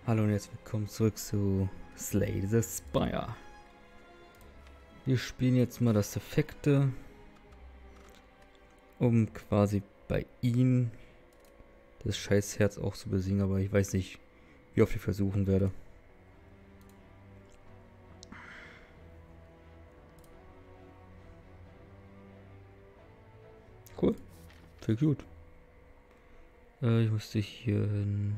Hallo und herzlich willkommen zurück zu Slay the Spire. Wir spielen jetzt mal das Defekte, um quasi bei ihm das scheiß Herz auch zu besiegen, aber ich weiß nicht, wie oft ich versuchen werde. Cool, viel gut. Ich musste hier hin.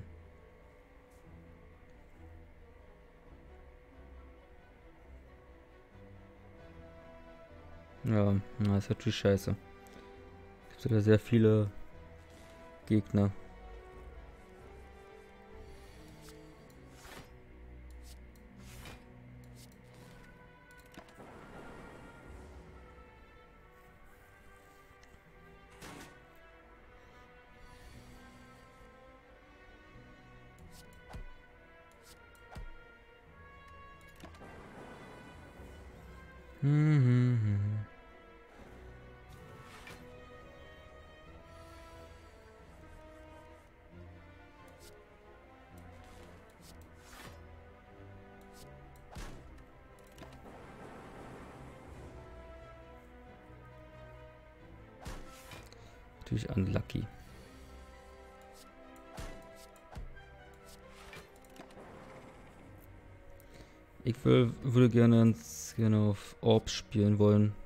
Ja, na, ist natürlich scheiße. Es gibt ja sehr viele Gegner. Natürlich unlucky. Würde gerne auf Orbs spielen wollen.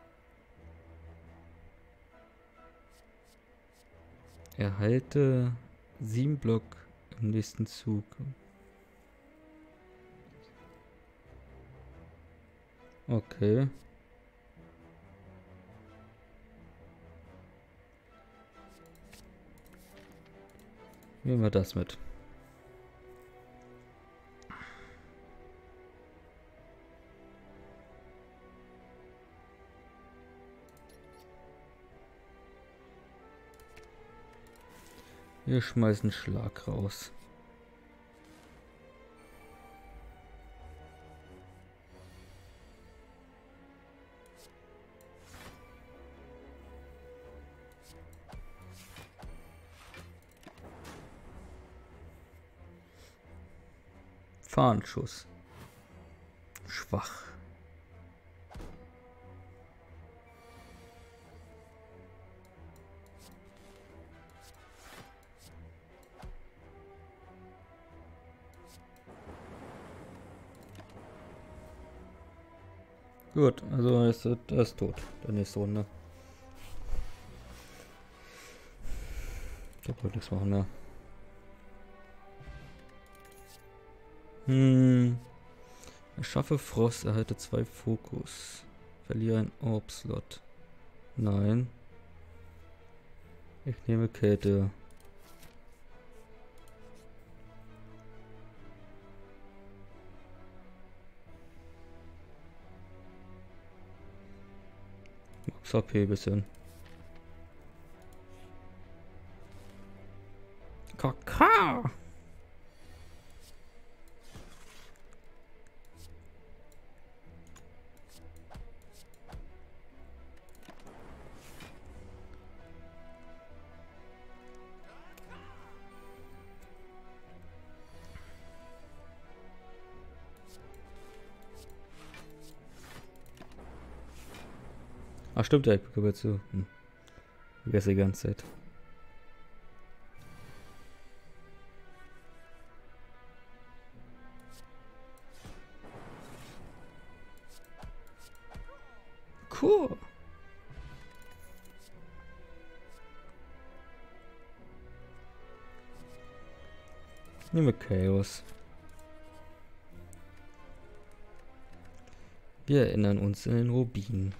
Erhalte 7 Block im nächsten Zug. Okay. Nehmen wir das mit. Wir schmeißen Schlag raus. Fahnenschuss. Schwach. Gut, also er ist tot. Der nächste Runde. Ich glaube, heute nichts machen mehr. Erschaffe Frost, erhalte 2 Fokus. Verliere ein Orb-Slot. Nein. Ich nehme Kälte. Max HP bisschen. Kakao! Ach stimmt, ja, ich bekomme zu. Vergesse die ganze Zeit. Cool. Nehme Chaos. Wir erinnern uns in den Rubin.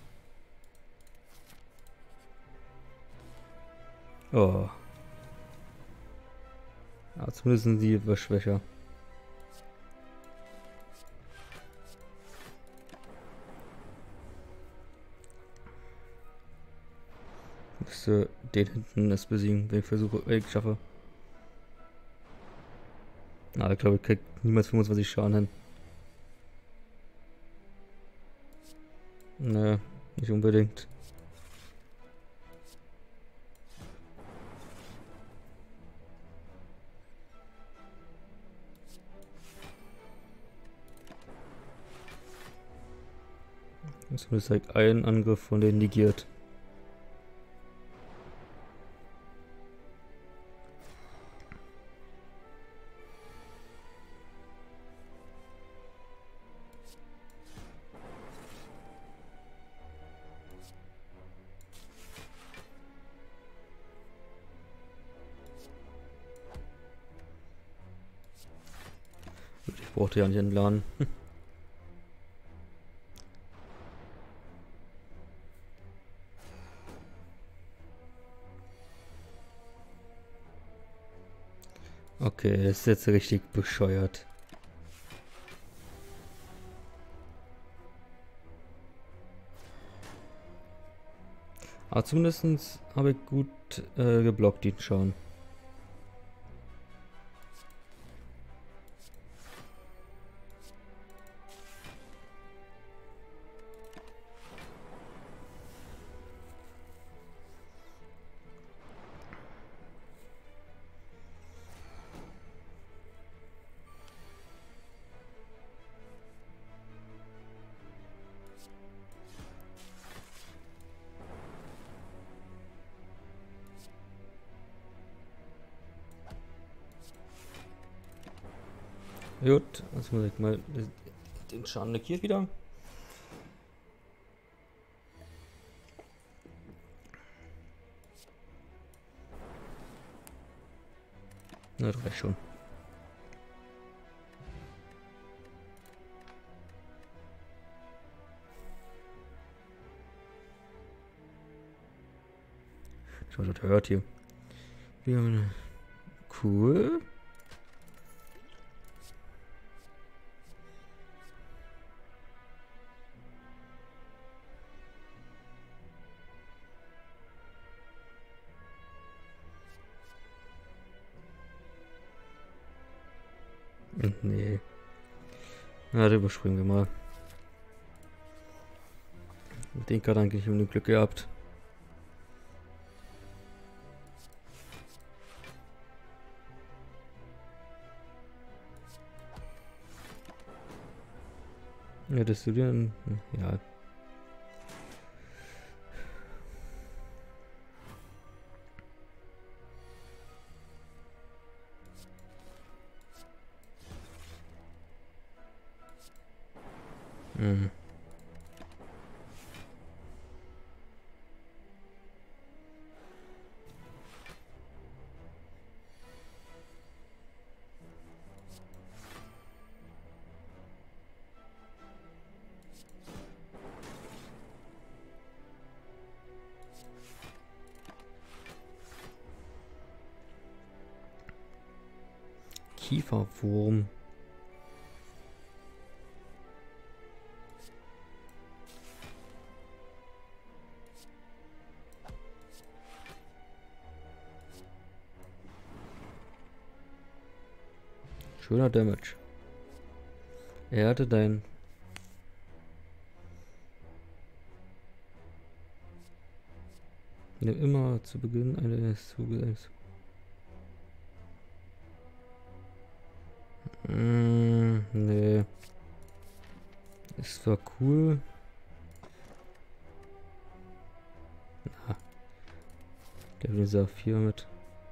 Oh. Ja, zumindest sind sie etwas schwächer. Müsste den hinten es besiegen, wenn ich schaffe. Na, ich glaube, ich krieg niemals 25 Schaden hin. Nö, nicht unbedingt. Zumindest halt einen Angriff von denen negiert. Ich brauchte ja nicht entladen. Okay, das ist jetzt richtig bescheuert. Aber zumindest habe ich gut geblockt, den Schaden. Gut, also muss ich mal den Schaden negiert wieder. Na, das reicht schon. Schau, das hört hier. Wir haben eine... Cool. Nee. Na, das überspringen wir mal. Mit den Karten eigentlich nur Glück gehabt. Hättest du dir... Ja. Hm. Kieferwurm. Schöner Damage. Er hatte dein... Nimm immer zu Beginn eines Zuges. Nee. Ist zwar cool. Na. Der will dieser 4 mit.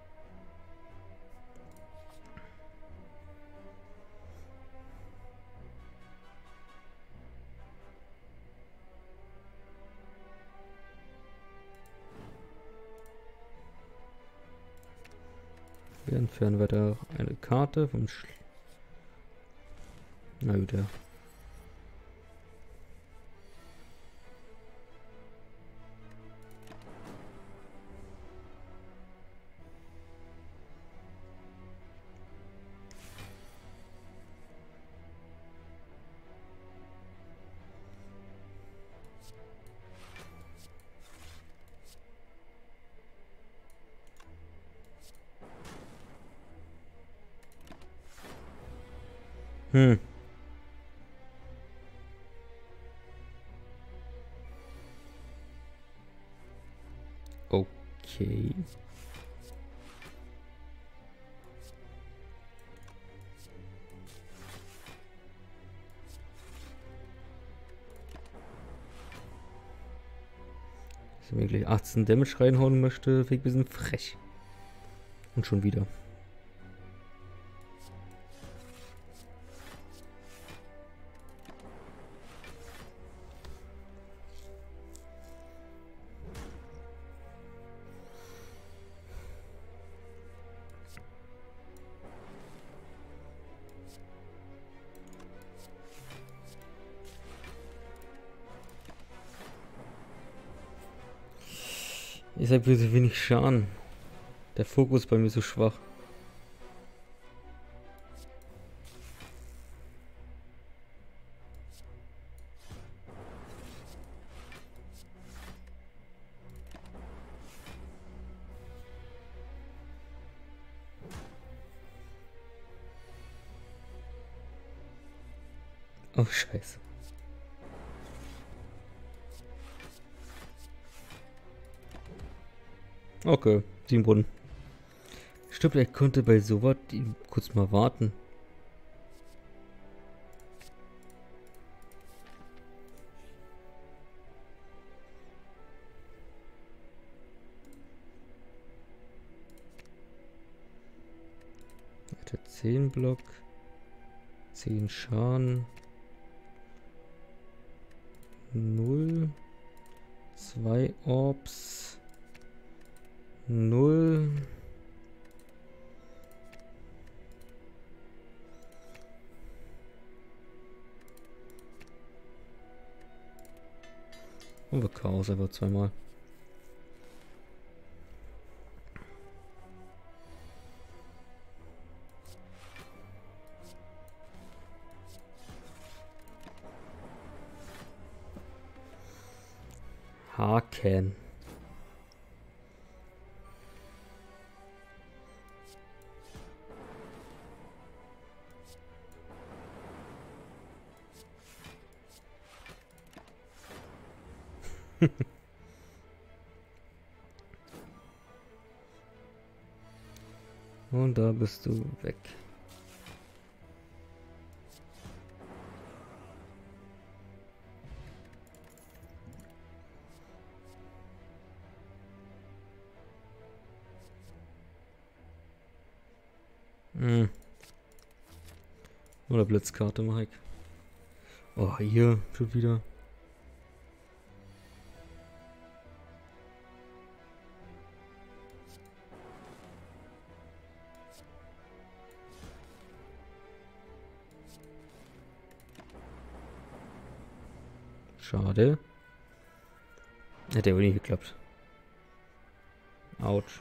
Wir entfernen weiter eine Karte vom Na gut, ja. Hm. Okay. Dass er mir gleich 18 Damage reinhauen möchte, finde ich ein bisschen frech. Und schon wieder. Ich sag bitte wenig Schaden. Der Fokus bei mir so schwach. Oh, scheiße. Okay, 7 Runden. Stimmt, er konnte bei sowas kurz mal warten. Er hatte 10 Block, 10 Schaden, 0, 2 Orbs, 0. Und wir Chaos einfach zweimal. Haken. Und da bist du weg. Oder Blitzkarte, Mike. Oh, hier schon wieder. Schade. Hätte aber nicht geklappt. Autsch.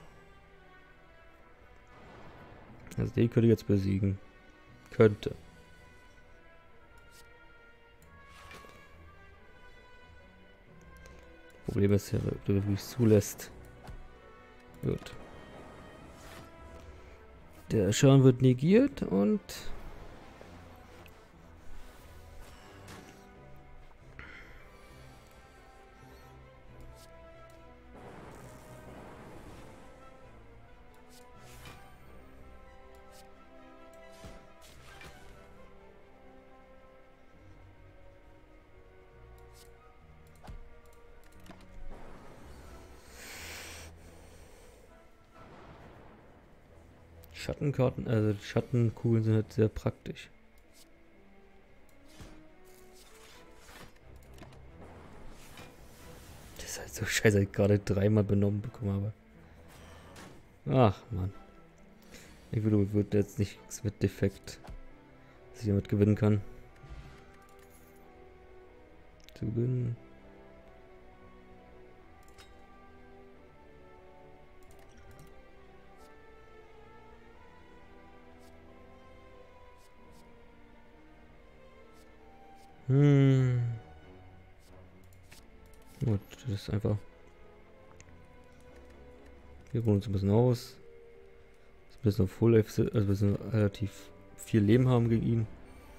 Also den könnte ich jetzt besiegen. Könnte. Problem ist ja, ob du wirklich zulässt. Gut. Der Schaden wird negiert und... Schattenkarten, also die Schattenkugeln sind halt sehr praktisch. Das ist halt so scheiße, dass ich gerade 3-mal benommen bekommen habe. Ach man. Ich würde jetzt nichts mit Defekt, dass ich damit gewinnen kann. Zu gewinnen. Gut, das ist einfach. Wir ruhen uns ein bisschen aus. Dass wir ein bisschen auf Full Life sind, also wir sind relativ viel Leben haben gegen ihn.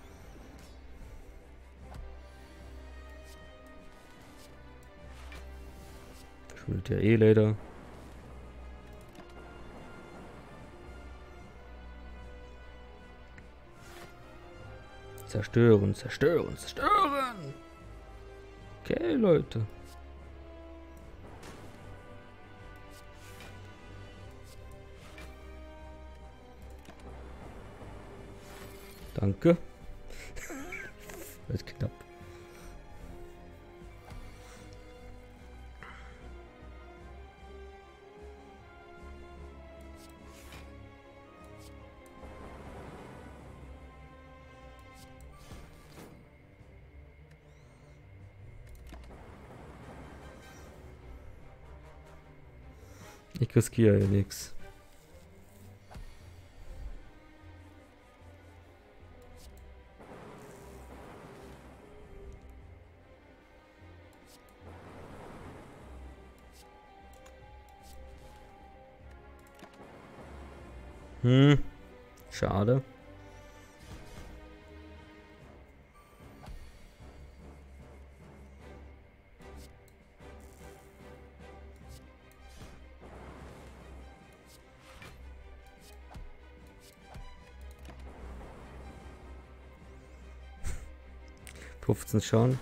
Verschwindet ja eh leider. Zerstören, zerstören, zerstören! Okay, Leute. Danke. Wird knapp. Ich riskiere ja nichts. Schade. ...15 Schaden.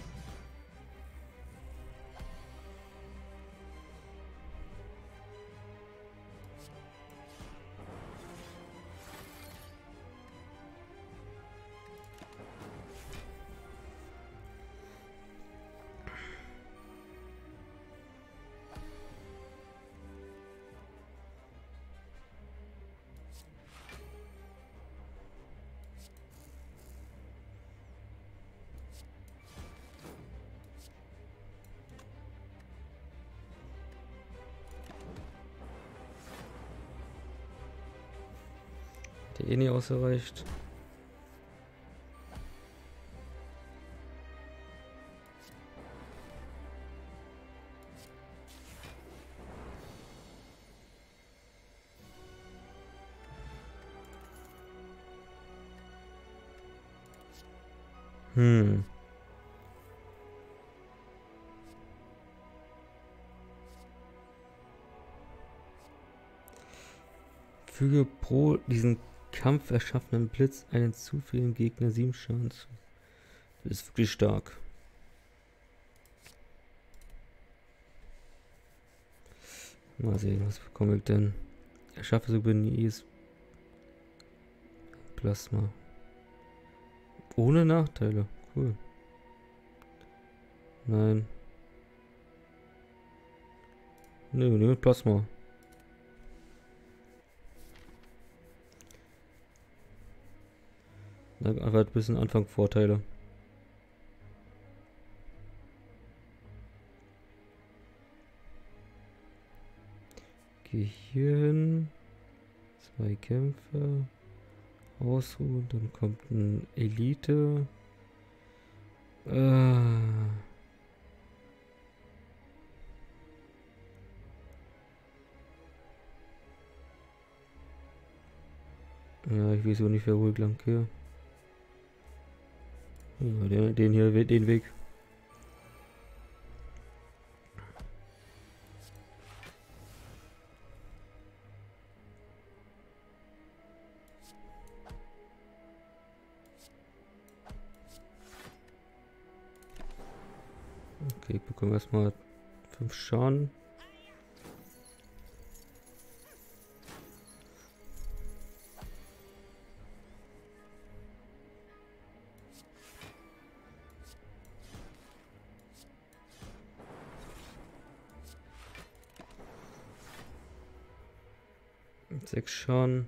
Der eh nie ausreicht. Füge pro diesen Kampf erschaffenen Blitz einen zufälligen Gegner 7 Schaden zu. Das ist wirklich stark. Mal sehen, was bekomme ich denn? Erschaffe Souvenirs. Plasma. Ohne Nachteile. Cool. Nein. Nö, nur mit Plasma. Da einfach ein bisschen Anfang Vorteile. Geh hier hin. 2 Kämpfe. Ausruhen. Dann kommt ein Elite. Ja, ich weiß auch nicht, wer ruhig lang hier. Ja, den hier, den Weg. Okay, ich bekomme erstmal 5 Schaden. Sechs Schaden.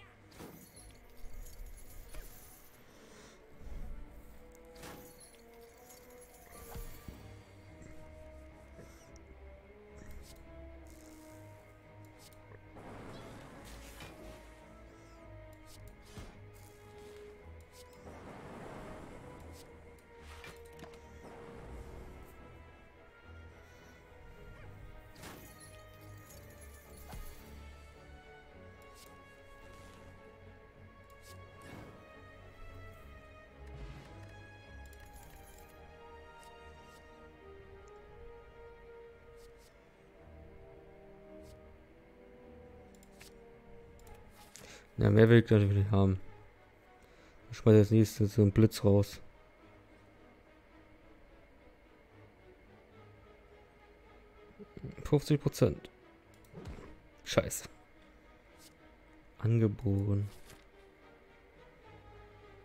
Ja, mehr will ich natürlich nicht haben. Ich schmeiße das nächste so einen Blitz raus. %. Scheiße. Angeboren.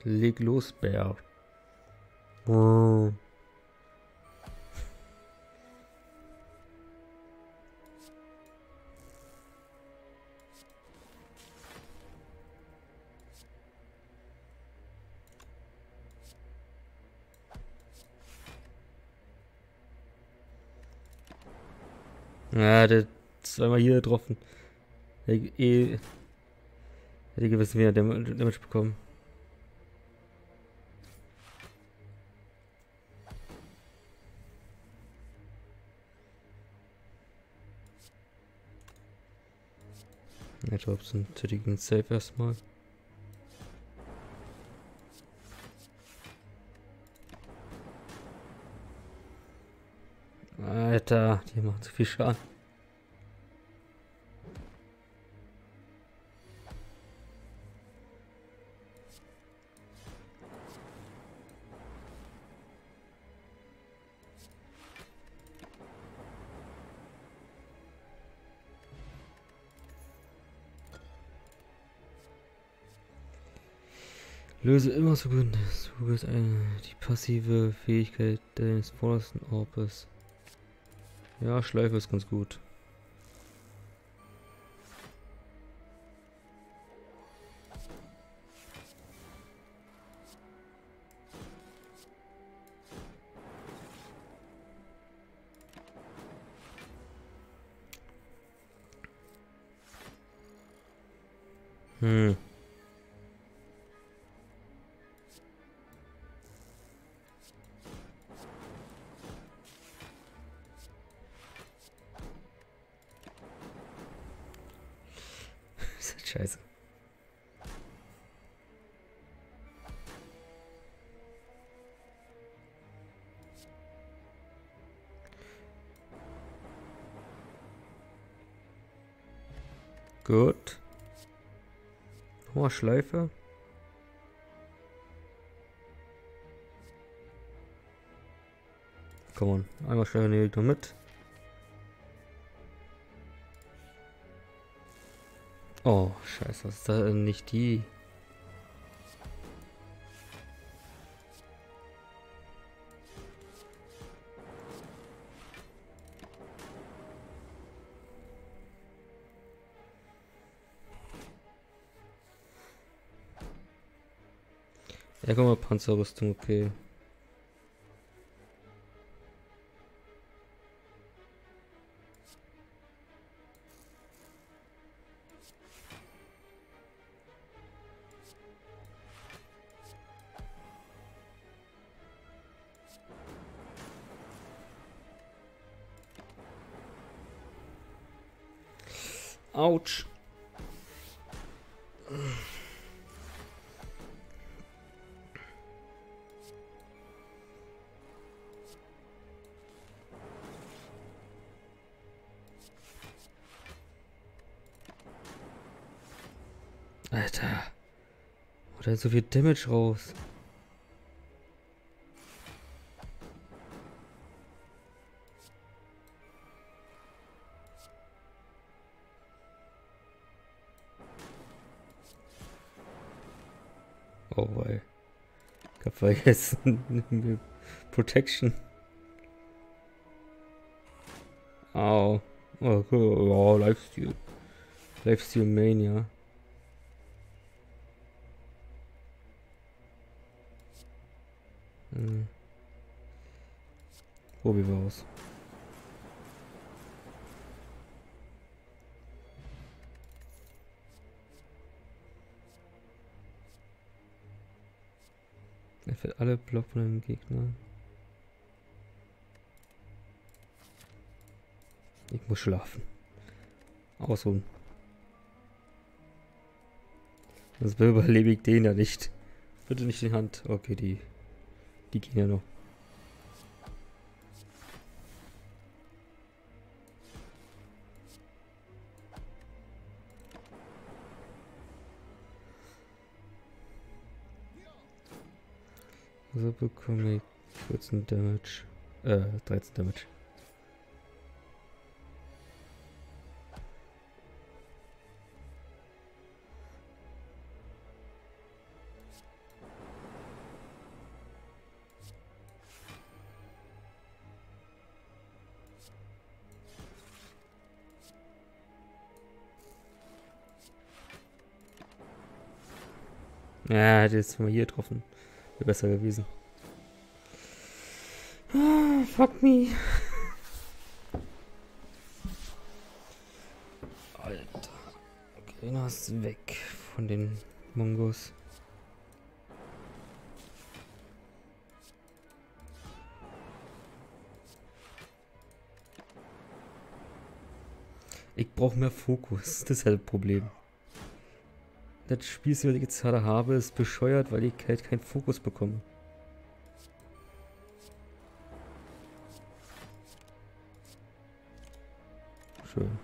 Leg los, Bär. Oh. Ja, der hat zweimal hier getroffen. Hätte gewissen, wie er Damage bekommen. Ich glaube, es sind tätigen Safe erstmal. Alter, die machen zu viel Schaden. Löse immer so gut die passive Fähigkeit deines vordersten Orbes. Ja, Schleife ist ganz gut. Ist halt scheiße. Gut. Hoher Schleife. Komm on, einmal Schleife nehme ich noch mit. Oh, scheiße, was ist da denn nicht die? Ja, guck mal, Panzerrüstung, okay. Autsch. Alter. Oder so viel Damage raus. Oh, weil. Ich hab vergessen. Protection. Au. Oh, cool. Oh, Lifesteal. Lifesteal Mania. Probieren wir aus. Er fällt alle Block von einem Gegner. Ich muss schlafen. Ausruhen. Das überlebe ich den ja nicht. Bitte nicht in die Hand. Okay, die gehen ja noch. So bekomme ich 14 Damage. 13 Damage. Ja, hätte jetzt mal hier getroffen. Wäre besser gewesen. Ah, fuck me. Alter. Okay, ist weg von den Mongos. Ich brauche mehr Fokus. Das ist halt das Problem. Das Spiel, das ich jetzt gerade habe, ist bescheuert, weil ich halt keinen Fokus bekomme. Schön.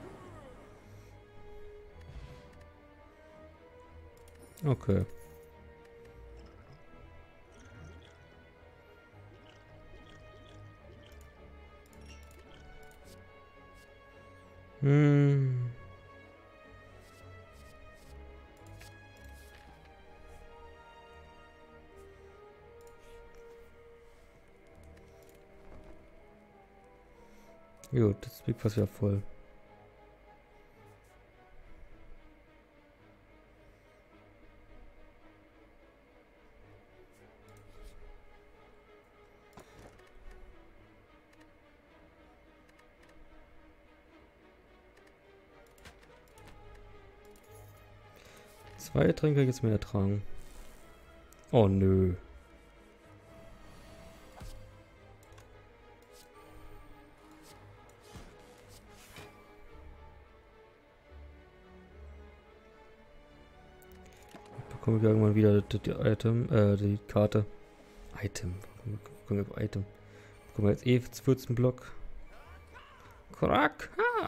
Okay. Gut, das Big fast wieder voll. Zwei Tränke jetzt mehr ertragen. Oh nö. Bekomme ich irgendwann wieder die Item, die Karte. Item. Bekommen wir Item. Bekommen wir jetzt eh 14 Block. Krack. Ha.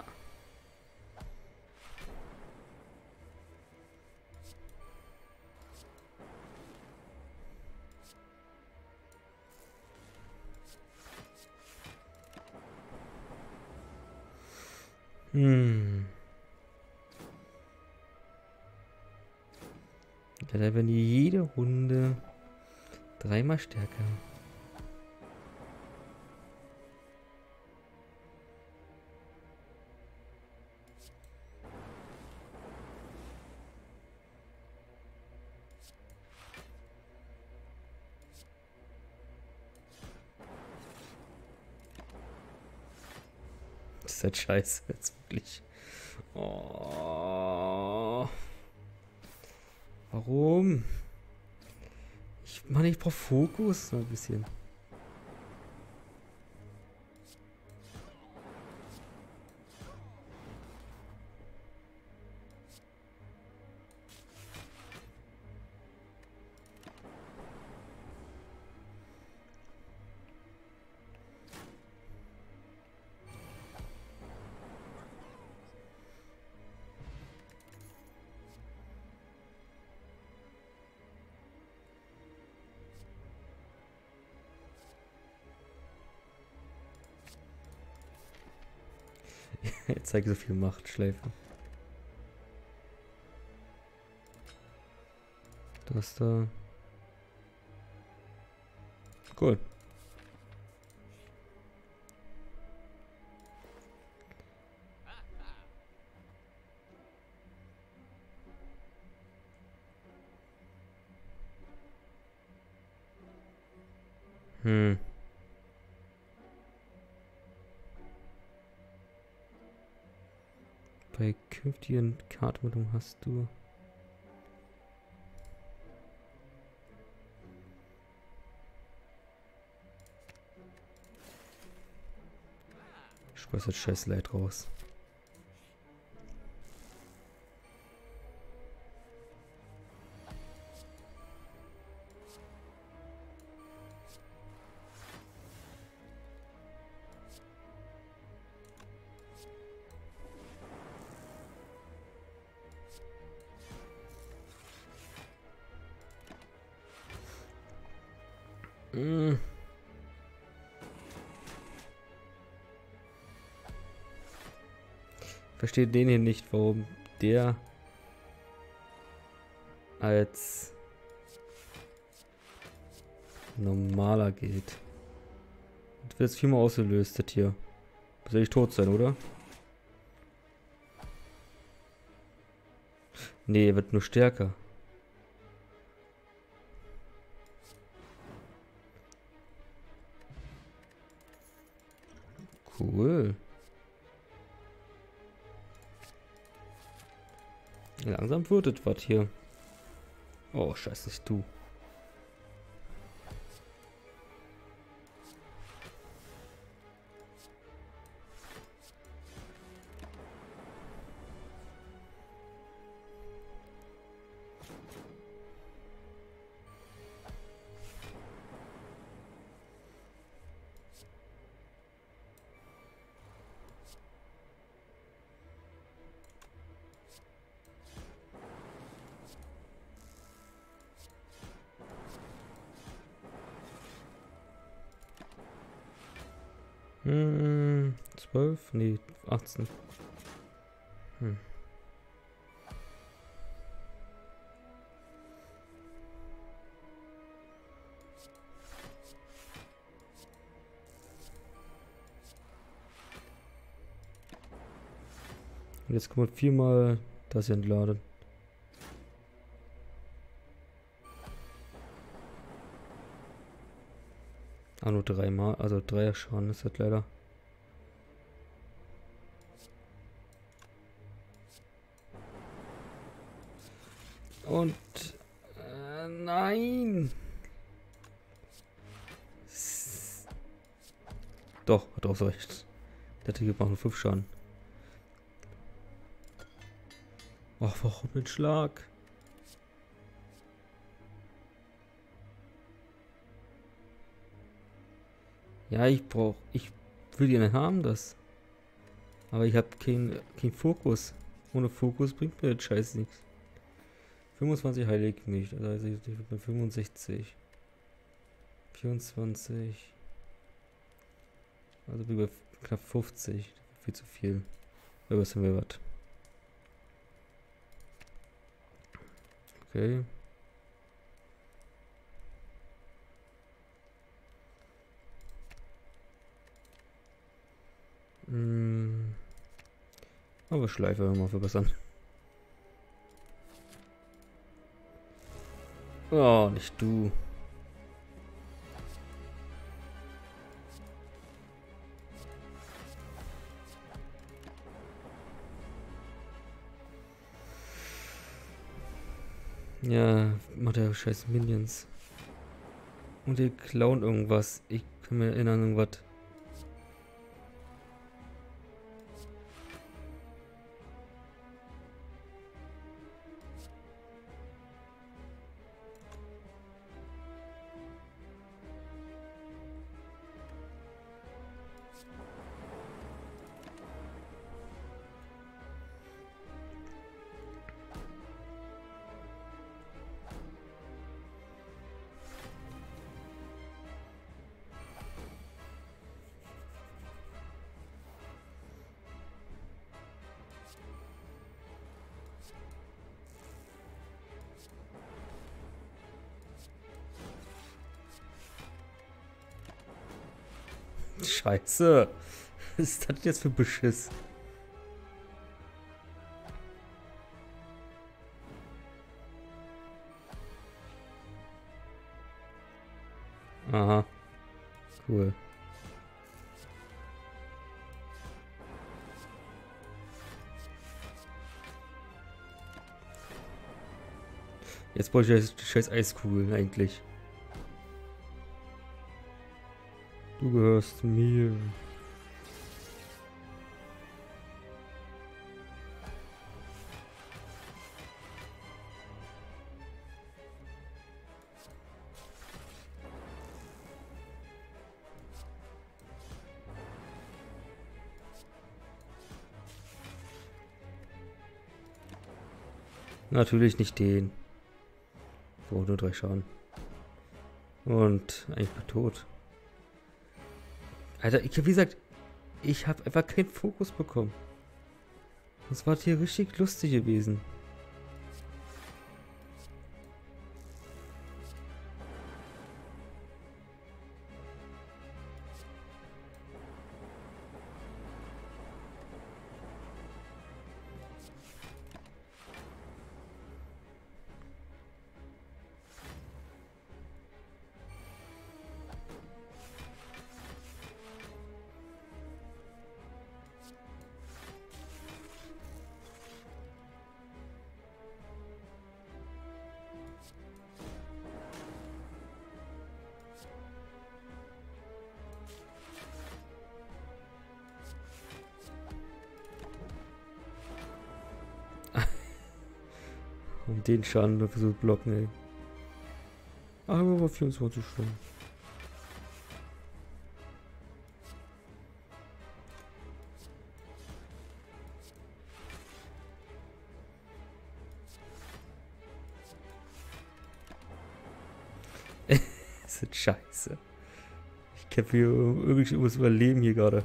Ja, da werden die jede Runde dreimal stärker. Das ist halt scheiße, jetzt wirklich. Oh. Warum? Ich brauche Fokus so ein bisschen. Jetzt zeige so viel Macht, Schleife. Das da. Cool. Bei künftigen Kartenmittlungen hast du. Ich schmeiß das scheiß Leid raus. Verstehe den hier nicht, warum der als normaler geht. Das wird jetzt viermal ausgelöst, das hier. Soll ich tot sein, oder? Nee, er wird nur stärker. Cool. Langsam wird es was hier. Oh, scheiße, nicht du. Hm, 12? Nee, 18. Hm. Und jetzt kann man viermal das hier entladen. Ah, nur dreimal, also 3 Schaden ist das leider. Und nein! Doch, hat auch so recht. Der Tiger macht nur 5 Schaden. Ach, warum den Schlag? Ja, ich will ihn haben, das. Aber ich habe kein Fokus. Ohne Fokus bringt mir der Scheiß nichts. 25 heiligt nicht. Also ich bin bei 65. 24. Also bin bei knapp 50. Viel zu viel. Aber was haben wir was? Okay. Aber Schleife mal verbessern. Oh, nicht du. Ja, macht der scheiß Minions. Und die klauen irgendwas. Ich kann mir erinnern, irgendwas. Scheiße. Was ist das jetzt für Beschiss? Aha. Cool. Jetzt brauche ich die scheiß Eiskugeln eigentlich. Du gehörst mir. Natürlich nicht den. Oh, nur 3 Schaden. Und eigentlich bin ich tot. Alter, wie gesagt, ich habe einfach keinen Fokus bekommen. Das war hier richtig lustig gewesen. Und den Schaden dafür zu blocken, ey. Aber 24 Stunden. Das ist scheiße. Ich kämpfe hier irgendwie übers Überleben hier gerade.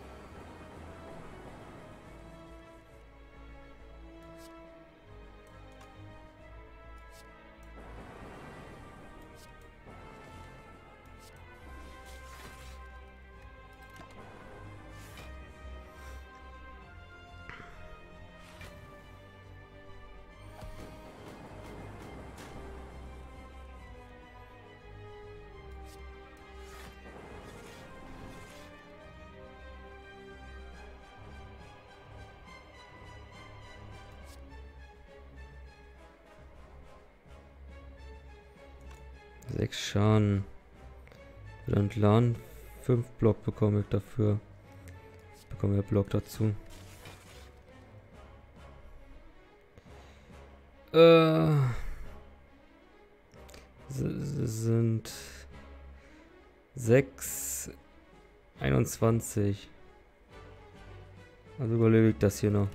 Sechs Schaden. Und LAN 5 Block bekomme ich dafür. Bekomme ja Block dazu. Sind 6 21. Also überlebe ich das hier noch.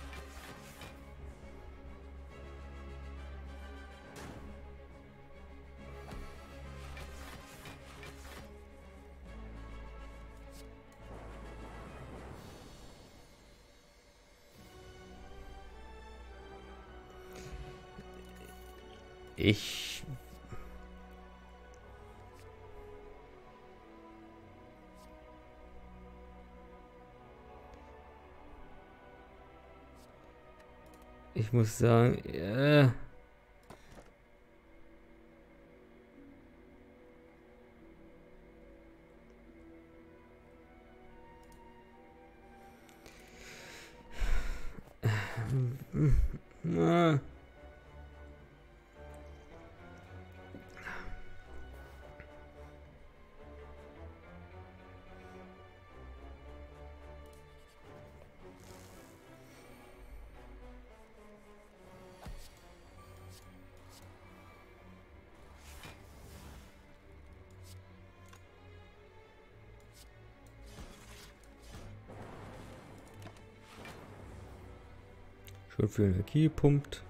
Ich muss sagen, schön viel Energie gepumpt.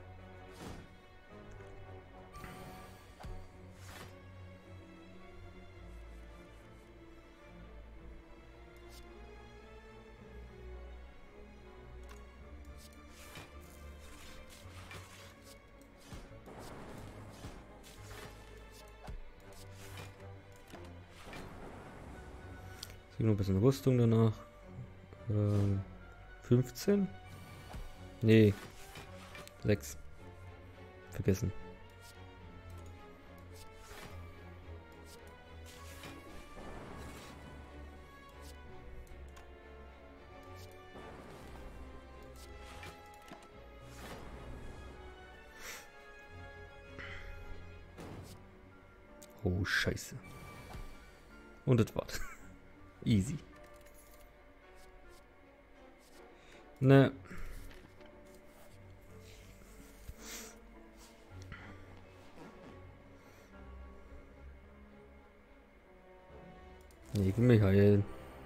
Noch ein bisschen Rüstung danach. 15? Nee. 6. Vergessen. Oh, Scheiße. Und das war's. Easy. Ne. Ich will mich heilen.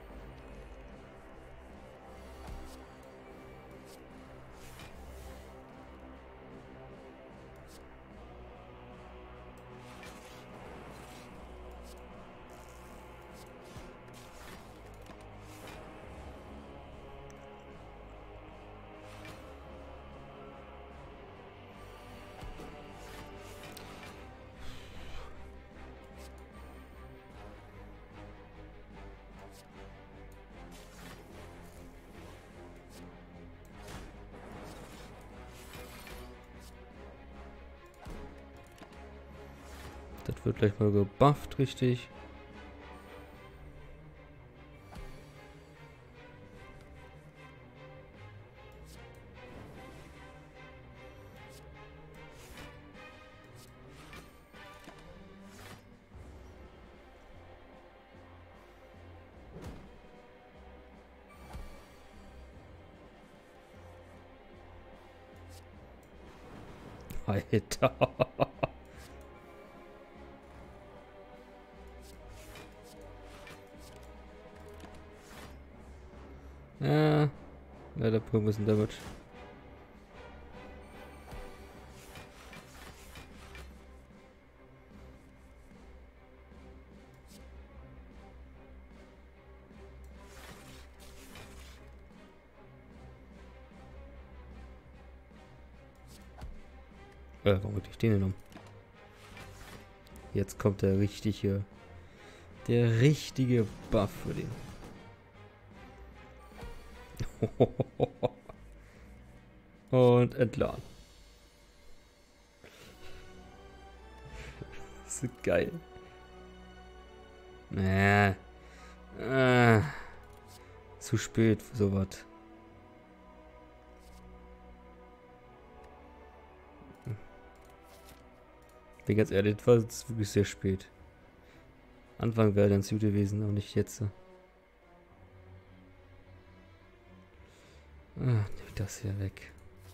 Das wird gleich mal gebufft, richtig. Alter. Ja, leider pur ein bisschen Damage. Warum wirklich den denn um? Jetzt kommt der richtige Buff für den. Und entladen. Das ist geil. Zu spät für sowas. Bin ganz ehrlich, das war jetzt wirklich sehr spät. Anfang wäre dann gut gewesen, aber nicht jetzt. Nimm das hier weg.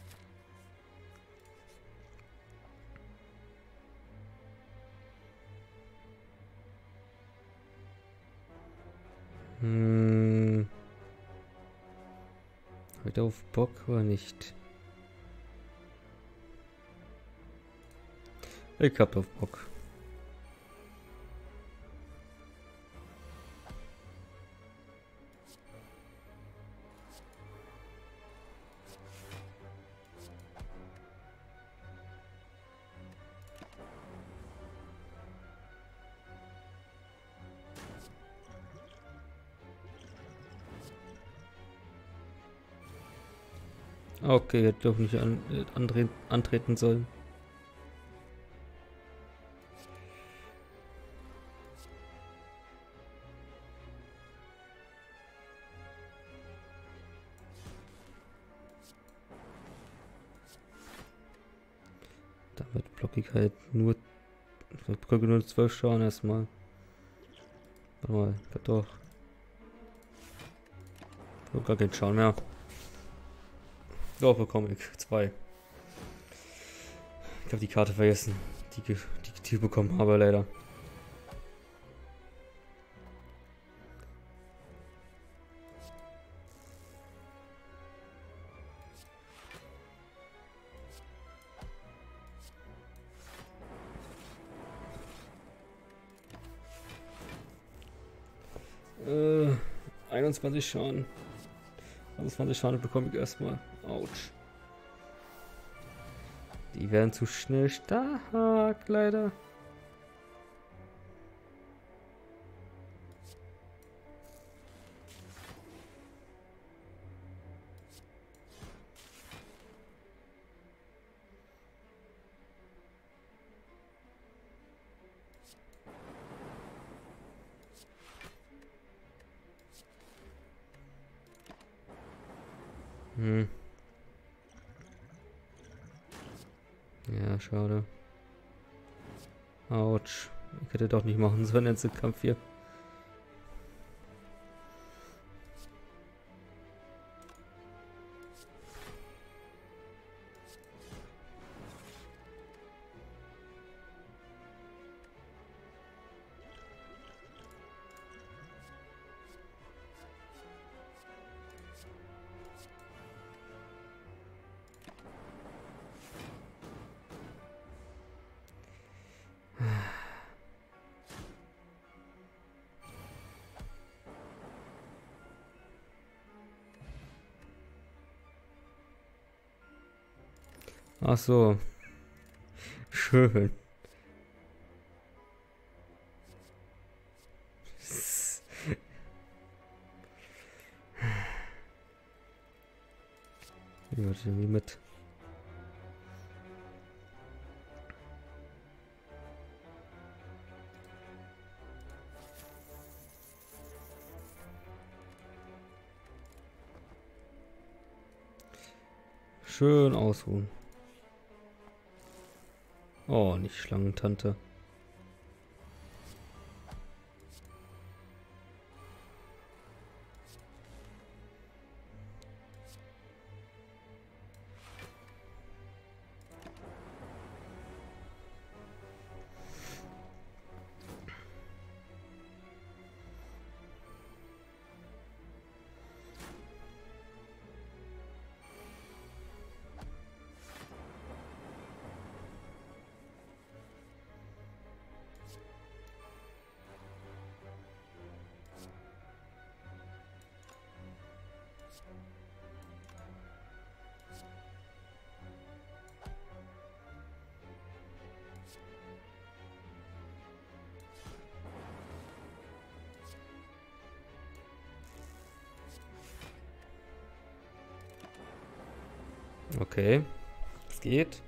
Heute auf Bock oder nicht? Ich hab auf Bock. Okay, hätte doch nicht antreten sollen. Damit blocke ich halt nur. Ich bekomme nur 12 Schaden erstmal. Warte mal, ich hab doch. Ich hab gar keinen Schaden mehr. Doch, bekomme ich 2. Ich habe die Karte vergessen, die ich bekommen habe, leider. Äh, 21 Schaden. 21 Schaden bekomme ich erstmal. Autsch. Die werden zu schnell stark, leider. Ja, schade. Autsch. Ich hätte doch nicht machen sollen, jetzt im Kampf hier. Ach so. Schön. Ich würde irgendwie mit. Schön ausruhen. Oh, nicht Schlangentante. Okay. Es geht.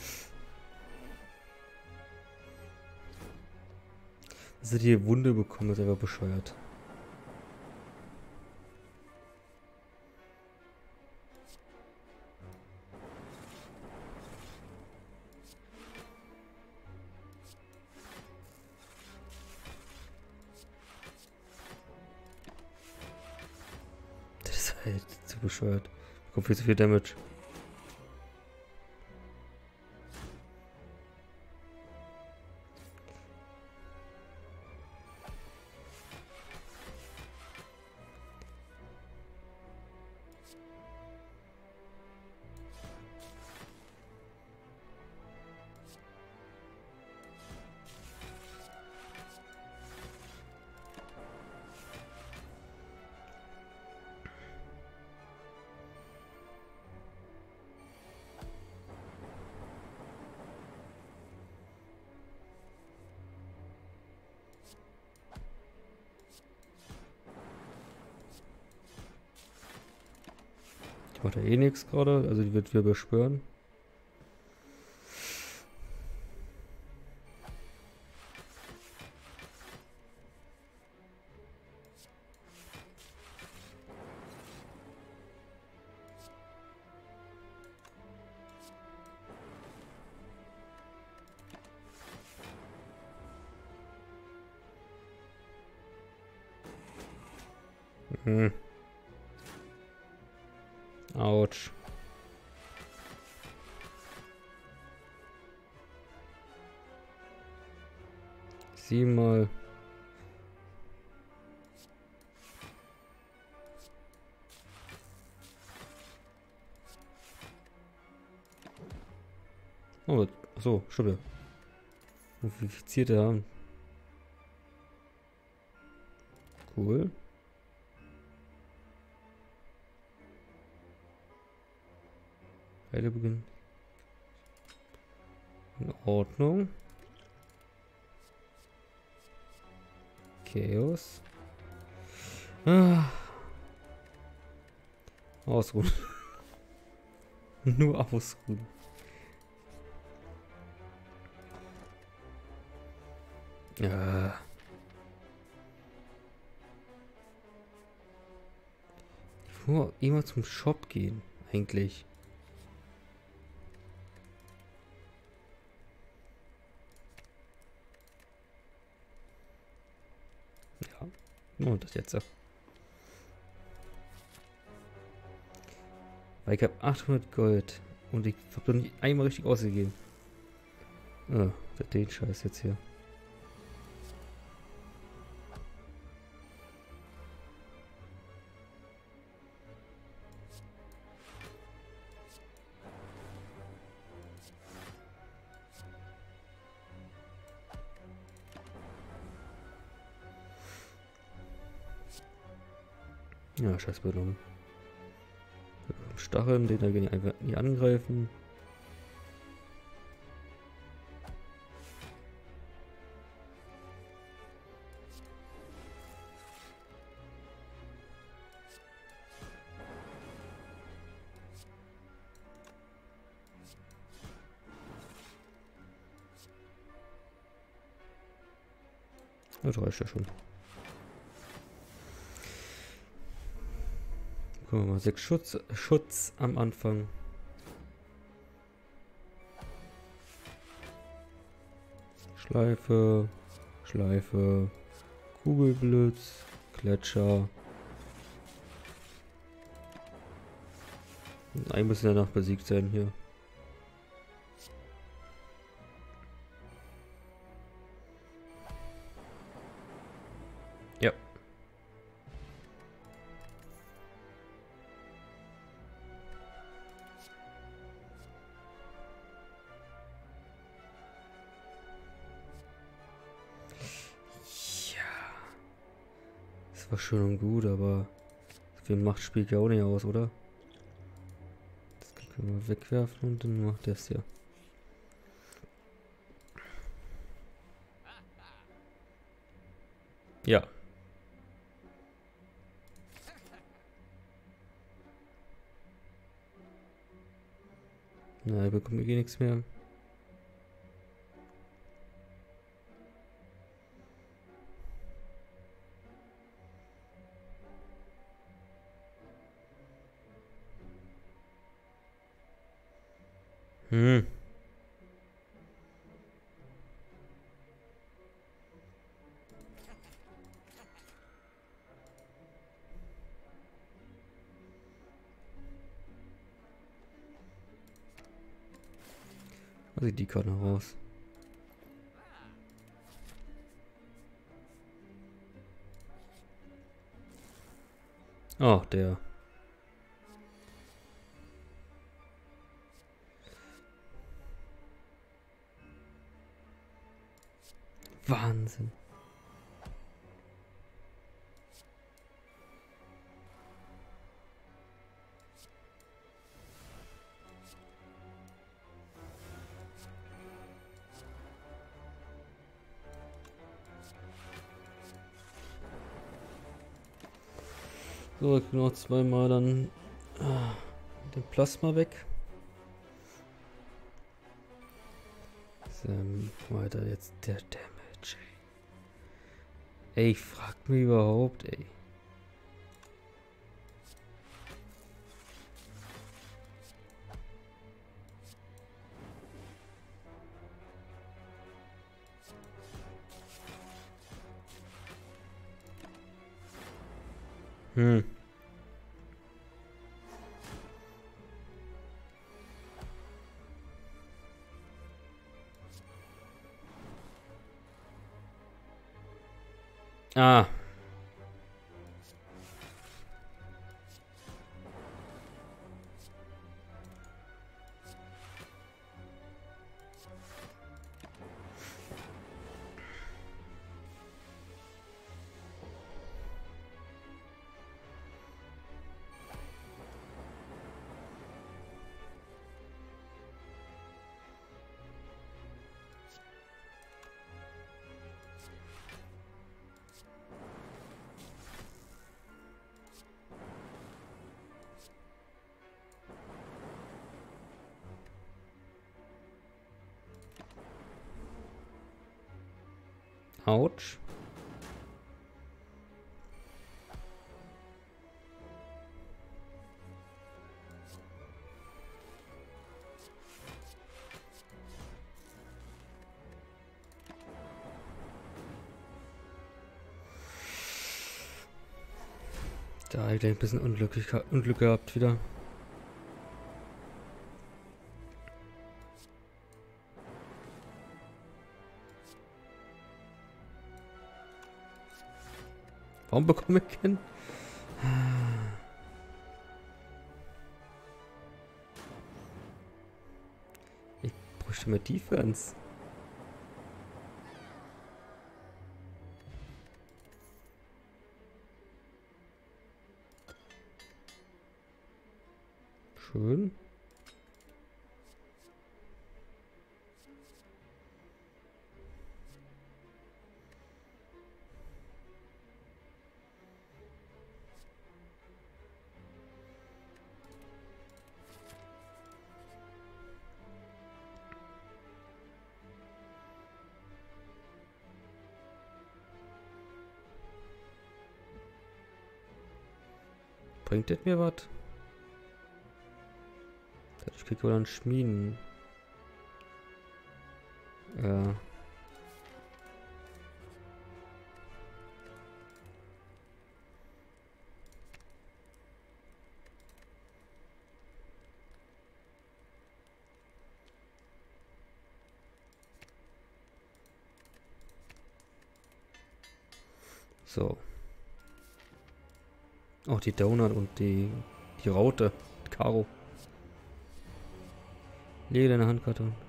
Dass er die Wunde bekommen, ist einfach bescheuert. Das ist halt zu bescheuert. Kommt viel zu viel Damage. Die macht ja eh nichts gerade, also die wird wir beschwören. Mhm. Autsch. Siebenmal. Oh, achso, stimmt ja. Mumifizierte haben. Cool. Heile beginnen. In Ordnung. Chaos. Ah. Ausruhen. Nur ausruhen. Ja. Ich muss immer zum Shop gehen, eigentlich. Ja. Und das jetzt. Weil ich habe 800 Gold. Und ich habe noch nicht einmal richtig ausgegeben. Ah, den Scheiß jetzt hier. Ja, scheiß Ballon. Stacheln, den da gehen die einfach nie angreifen. Das reicht ja schon. Gucken wir mal, 6 Schutz am Anfang. Schleife, Schleife, Kugelblitz, Gletscher. Ein müssen danach besiegt sein hier. Ja. Das war schön und gut, aber so viel Macht spielt ja auch nicht aus, oder? Das können wir wegwerfen und dann macht das hier. Ja. Na, ich bekomme eh nichts mehr. Hm. Was sieht die Karte noch raus? Ach, der. Wahnsinn. So, ich noch zweimal dann den Plasma weg. So, weiter jetzt der Damage. Ey, ich frag mich überhaupt, ey. Hm. Ah. Autsch. Da habe ich ein bisschen Unglück gehabt wieder. Warum bekomme ich keinen? Ich bräuchte mehr Defense. Schön. Bringt das mir was? Ich krieg wohl dann Schmieden. Ja. So. Auch die Donut und die Raute. Karo. Lege deine Handkarte an.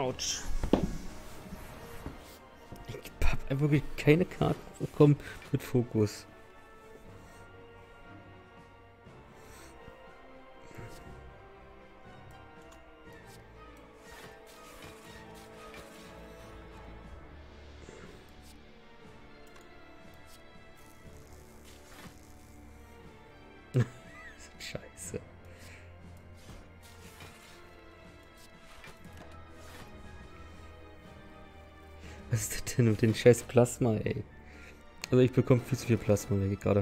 Autsch. Ich hab einfach wirklich keine Karten bekommen mit Fokus. Scheiße. Was ist das denn mit dem scheiß Plasma, ey? Also ich bekomme viel zu viel Plasma weg gerade.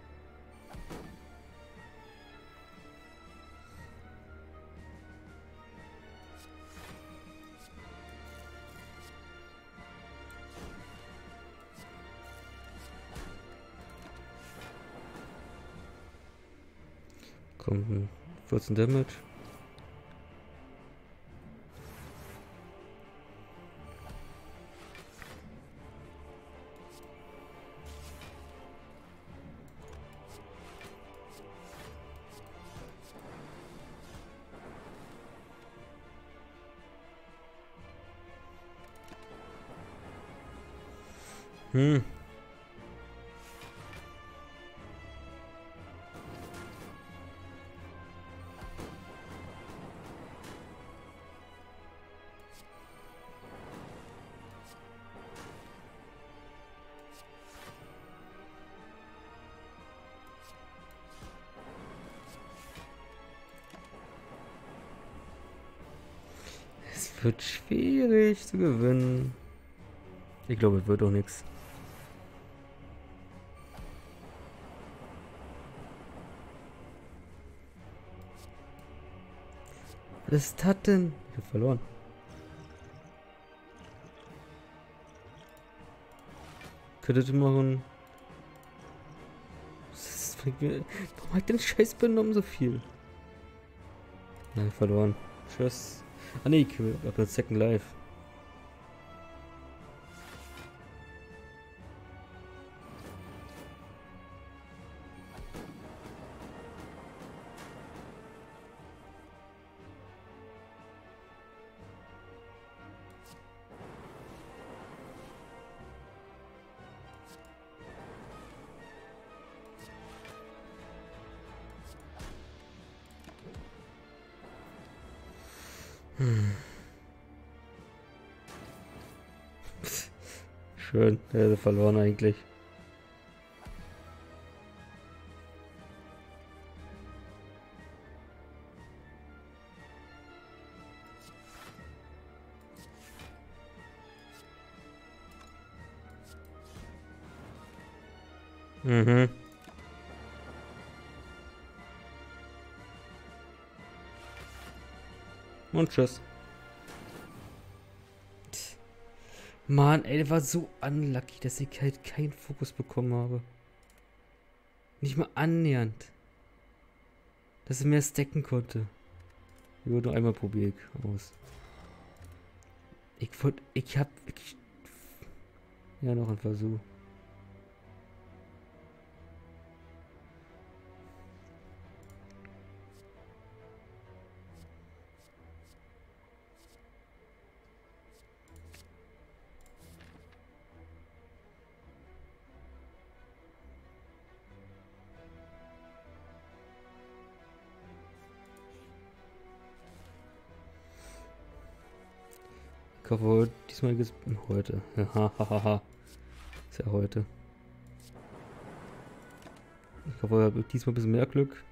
Kommt ein 14 Damage. Hm. Es wird schwierig zu gewinnen. Ich glaube, es wird auch nichts. Was ist das denn? Ich hab verloren. Könntet ihr machen. Das bringt mir. Warum hat den Scheiß benommen so viel? Nein, verloren. Tschüss. Ah ne, ich hab jetzt Second Life. Schön, der hätte verloren eigentlich. Mhm. Und tschüss. Mann, ey, der war so unlucky, dass ich halt keinen Fokus bekommen habe. Nicht mal annähernd. Dass er mehr stacken konnte. Ich würde nur einmal probieren aus. Ja, noch ein Versuch. Ich hoffe, diesmal geht's heute. Hahaha. Ist ja heute. Ich hoffe, ich habe diesmal ein bisschen mehr Glück.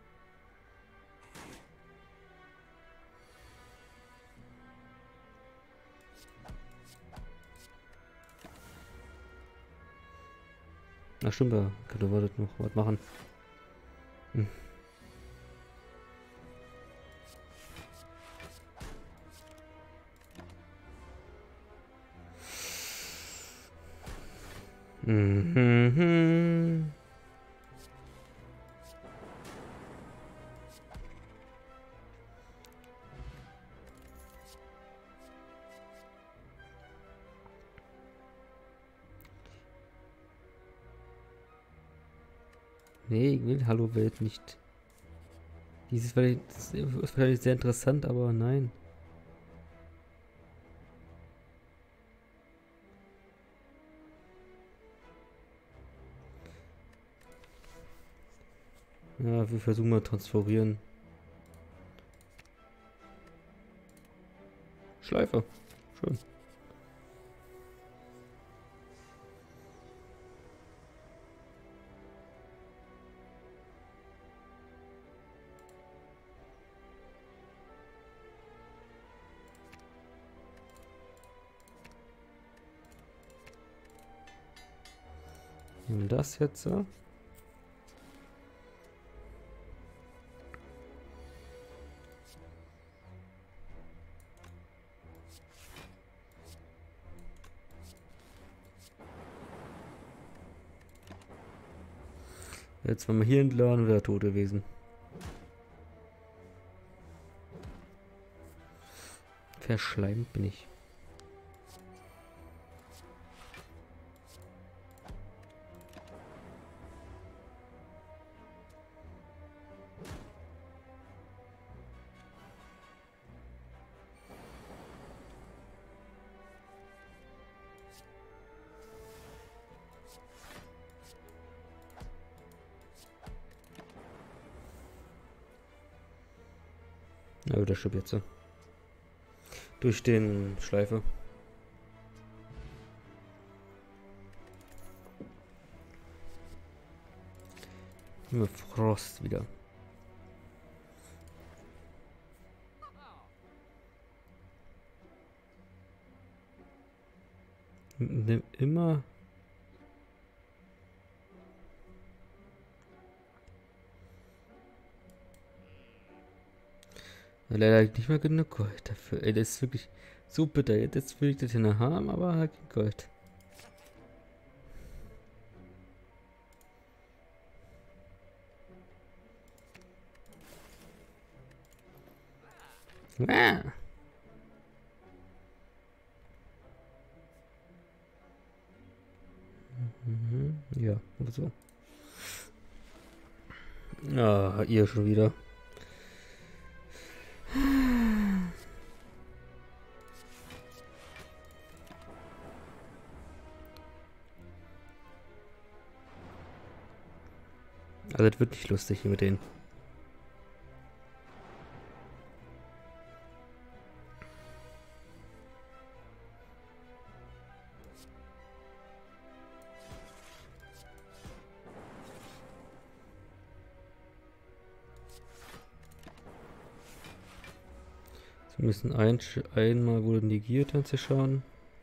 Ach stimmt, da könnte man noch was machen. Hm. Mhm. Nee, ich will Hallo Welt nicht. Das ist wahrscheinlich sehr interessant, aber nein. Ja, wir versuchen mal transferieren. Schleife. Schön. Und das jetzt so. Jetzt, wenn wir hier entladen, wäre er tot gewesen. Verschleimt bin ich. Ja, der stirbt jetzt so. Durch den Schleife. Nur Frost wieder. Nimm immer. Leider nicht mehr genug Gold dafür. Ey, das ist wirklich so bitter. Jetzt will ich das hier noch haben, aber halt kein Gold. Ah. Mhm, ja, oder so. Ah, ihr schon wieder. Also das wird nicht lustig hier mit denen. Sie müssen einmal wurde negiert anzuschauen.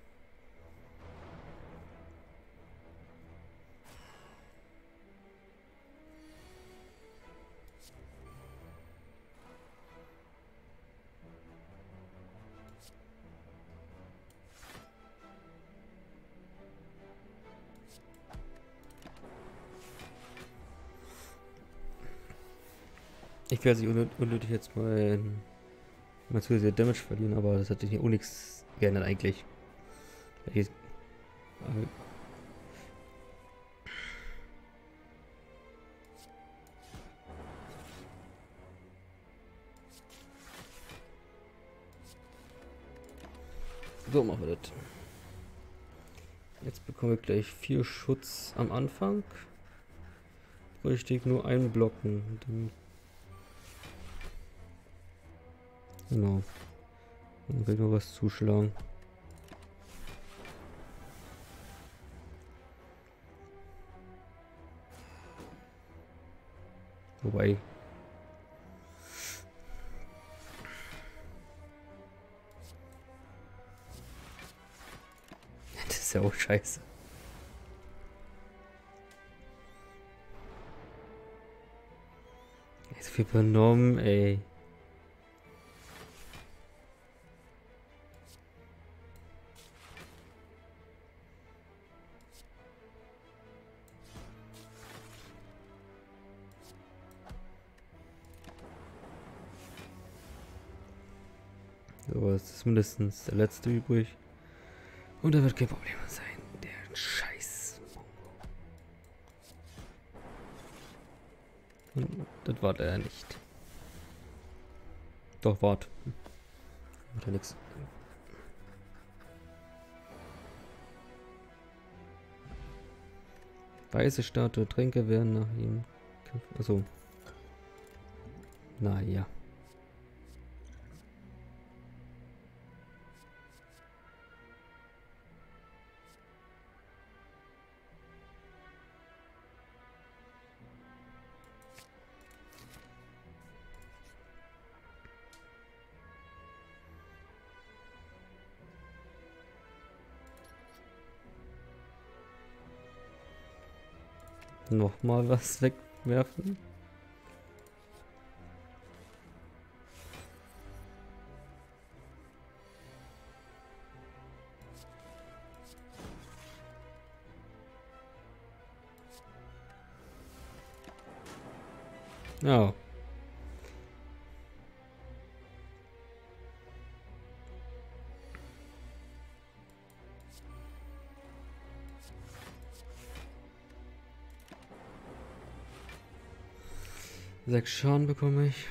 Ich werde sich unnötig jetzt mal zusätzliche Damage verlieren, aber das hat sich hier auch nichts geändert eigentlich. So machen wir das. Jetzt bekommen wir gleich 4 Schutz am Anfang. Richtig, nur einen blocken. Dann genau. Dann will noch was zuschlagen. Wobei. Das ist ja auch scheiße. So viel übernommen, ey. So, es ist mindestens der letzte übrig. Und da wird kein Problem sein. Der Scheiß. Und das war der nicht. Doch, wart. Hat ja nix. Weiße Statue, Tränke werden nach ihm. Also Naja. Nochmal was wegwerfen. Ja. Sechs Schaden bekomme ich.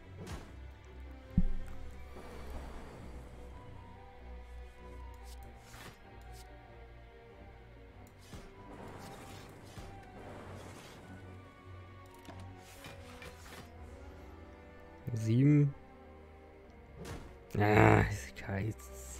Sieben. Ah, ist kein.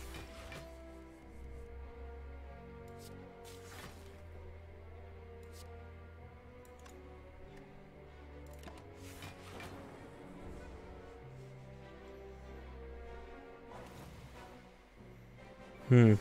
Hm.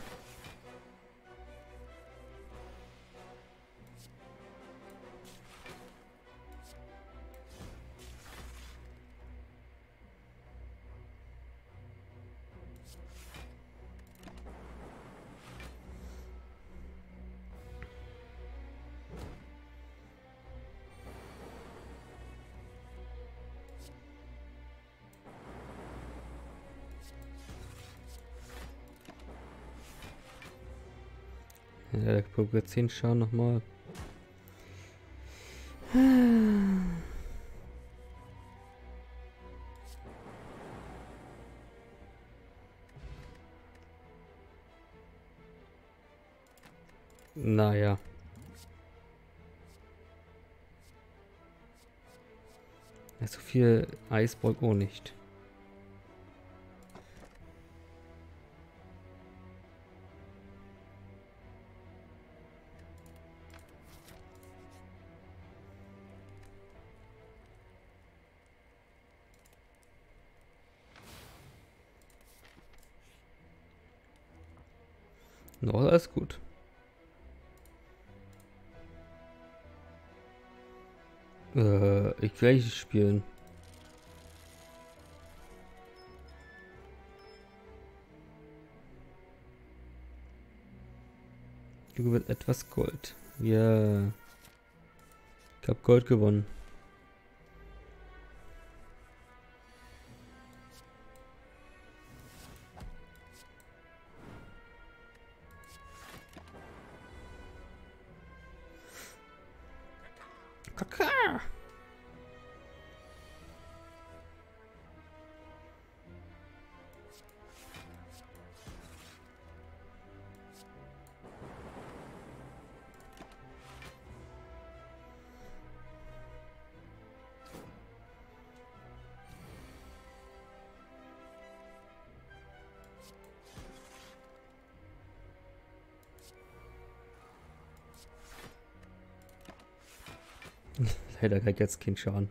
Ja, der probiert 10 Schaden nochmal. Naja. Ja, so viel Eis braucht auch nicht. Noch alles gut. Ich will nicht spielen. Du gewinnst etwas Gold. Ja. Ich habe Gold gewonnen. Kaka. Leider kriegt jetzt keinen Schaden.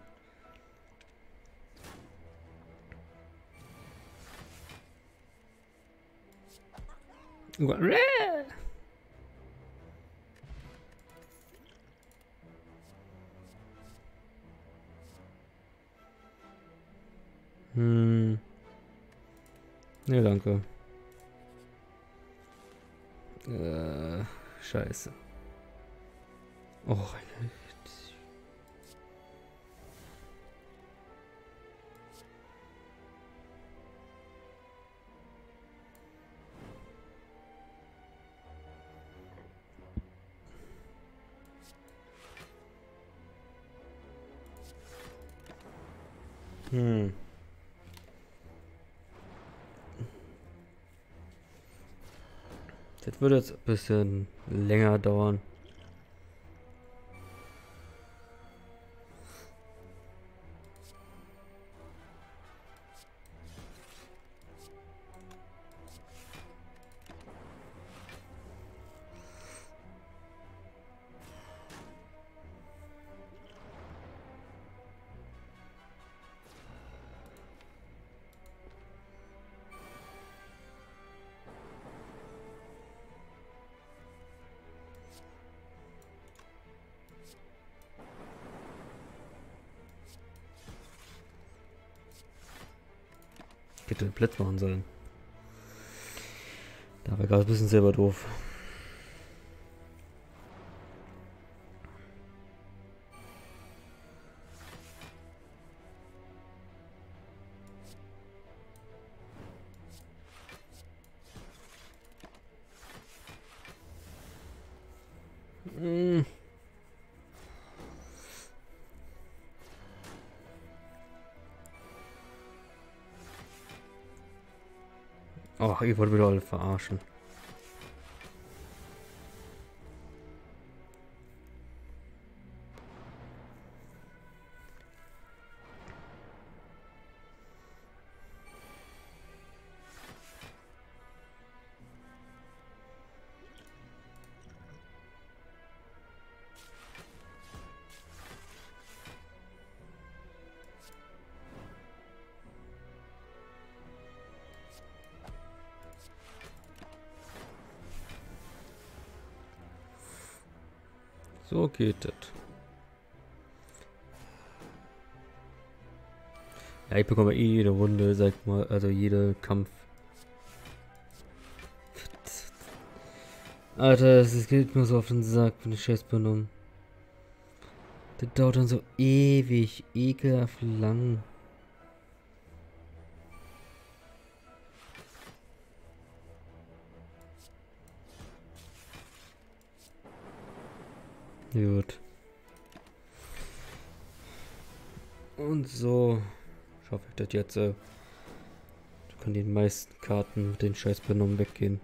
Ne, danke. Scheiße. Oh, das würde jetzt ein bisschen länger dauern. Ich hätte den Platz machen sollen. Da war gerade ein bisschen selber doof. Oh, ihr wollt wieder alle verarschen. So geht das. Ja, ich bekomme eh jede Runde, sag mal, also jeder Kampf. Alter, das geht mir so auf den Sack, wenn ich Scheiß benommen. Das dauert dann so ewig, ekelhaft lang. Gut. Und so schaffe ich das jetzt. Da können die meisten Karten mit den Scheiß benommen weggehen.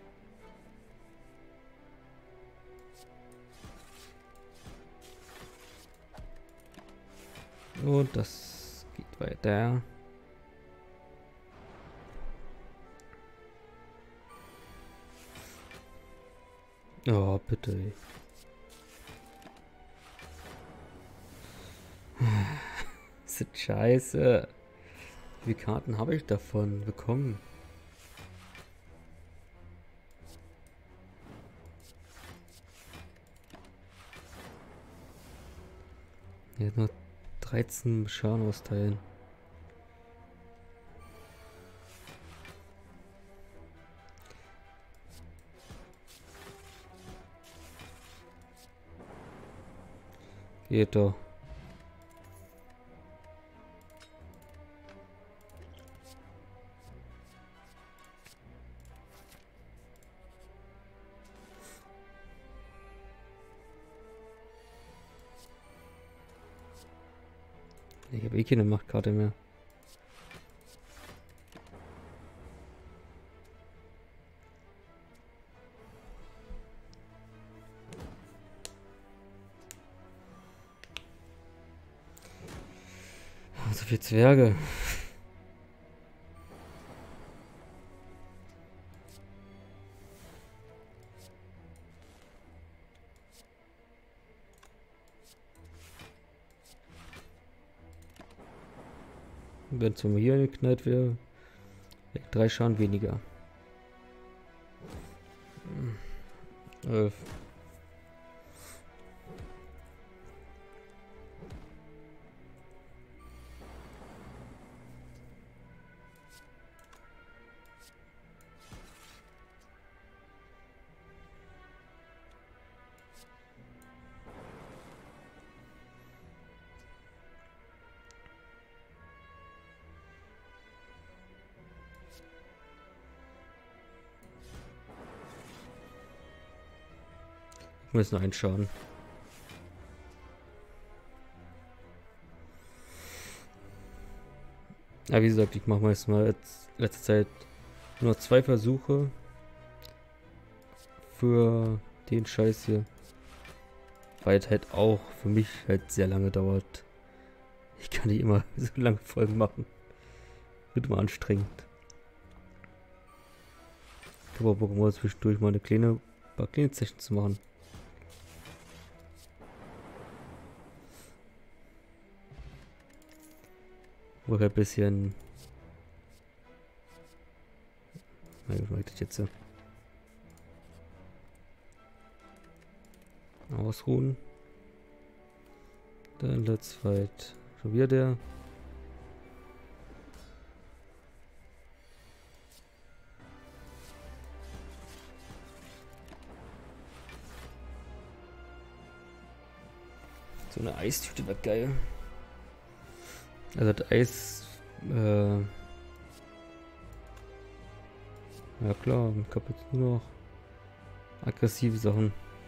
Und das geht weiter. Oh, bitte. Ey. Das ist scheiße. Wie viele Karten habe ich davon bekommen? Jetzt noch 13 Schaden austeilen. Geht doch. Ich habe eh keine Machtkarte mehr. So viel Zwerge. Wenn es mal hier geknallt wäre, 3 Schaden weniger. 11. Wir müssen einen Schaden. Ja, wie gesagt, ich mache meistens jetzt letzte Zeit nur 2 Versuche für den Scheiß hier. Weil es halt auch für mich halt sehr lange dauert. Ich kann nicht immer so lange Folgen machen. Wird immer anstrengend. Ich habe auch Bock, mal zwischendurch mal ein paar kleine Sessions zu machen. Wo ich ein bisschen... Na, wie mache ich das jetzt so? Ausruhen. Dann let's fight. Schon wieder der. So eine Eistüte wäre geil. Also das Eis, ja klar, ich habe jetzt nur noch aggressive Sachen.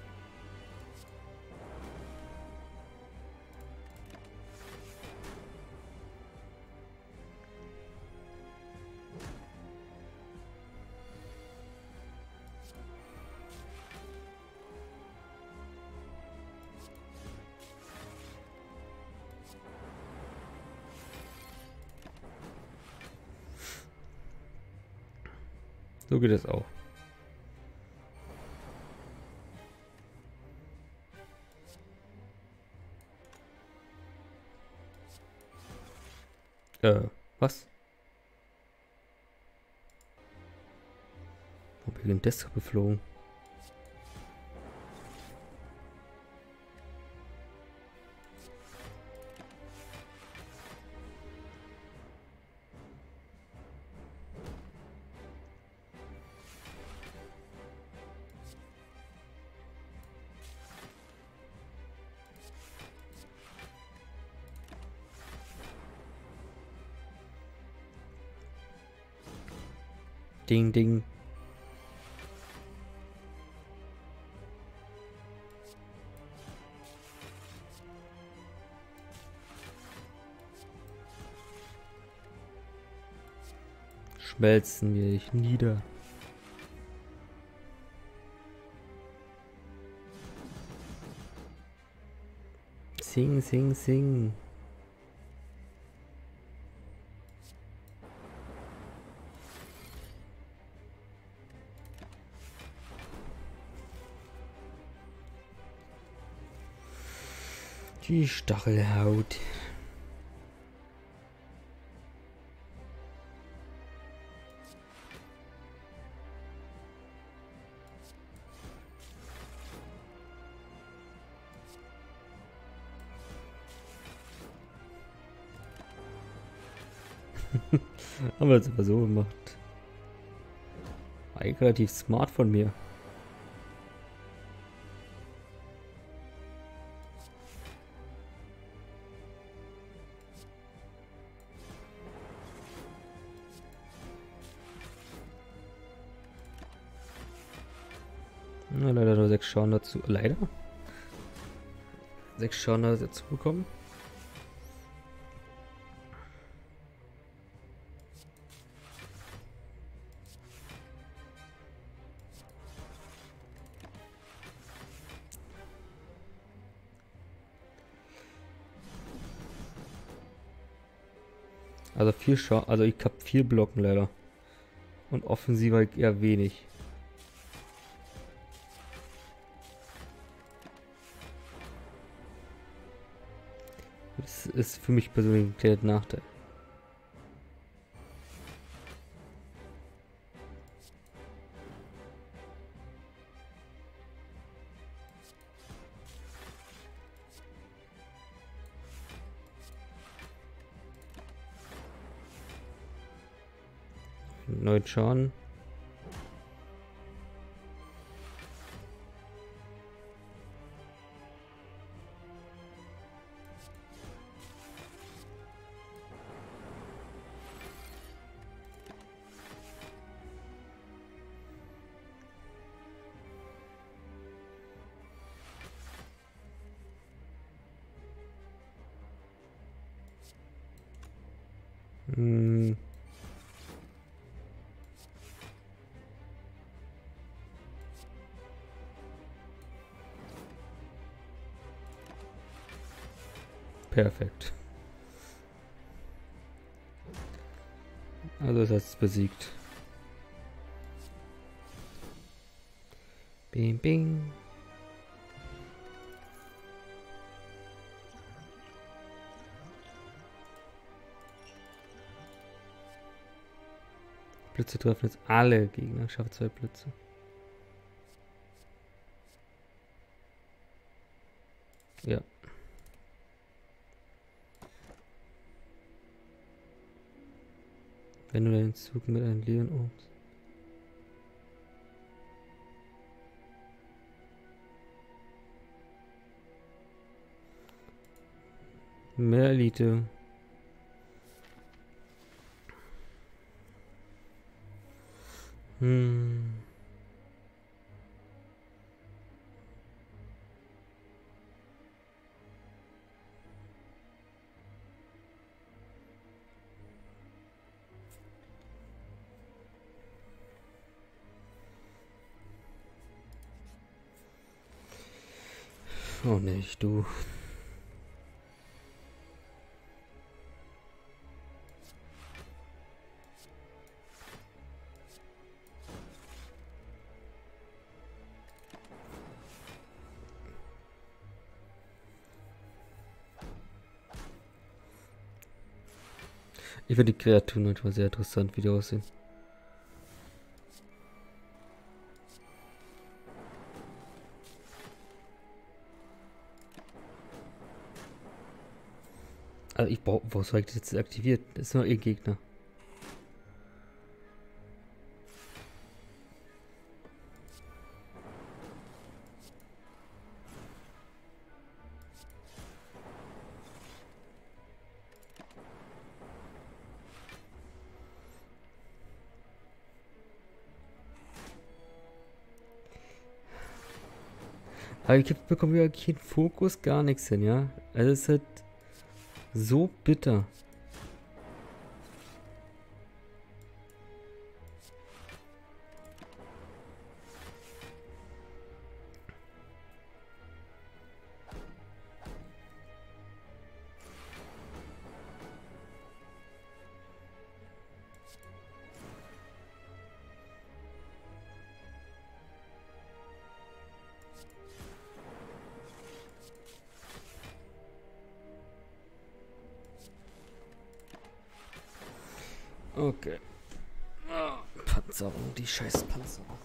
So geht es auch. Was? Wo bin ich den Desktop geflogen? Ding, ding. Schmelzen wir dich nieder. Sing, sing, sing. Die Stachelhaut. Haben wir jetzt aber so gemacht. Eigentlich relativ smart von mir. Na, leider nur 6 Schaden dazu. Leider? 6 Schaden dazu bekommen. Also 4 Schaden, also ich habe 4 Blocken leider. Und offensiv halt eher wenig. Das ist für mich persönlich ein kleiner Nachteil. Neuen Schaden. Hm. Perfekt. Also das heißt es besiegt. Bing, bing. Blitze treffen jetzt alle Gegner. Ich schaffe 2 Blitze. Ja. Wenn du deinen Zug mit einem Leon umst. Mehr Elite. Oh nicht, du. Ich finde die Kreaturen manchmal sehr interessant, wie die aussehen. Also ich brauche, was soll ich das jetzt aktiviert? Das ist nur ihr Gegner. Aber ich bekomme ja keinen Fokus, gar nichts hin, ja? Also es ist halt so bitter. Okay. Ah, Panzerung, die scheiß Panzerung.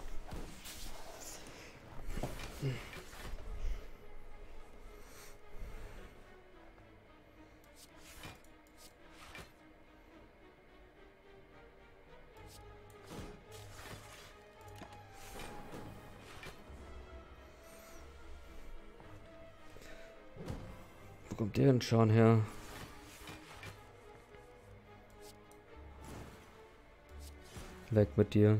Wo kommt der denn schon her? Weg mit dir.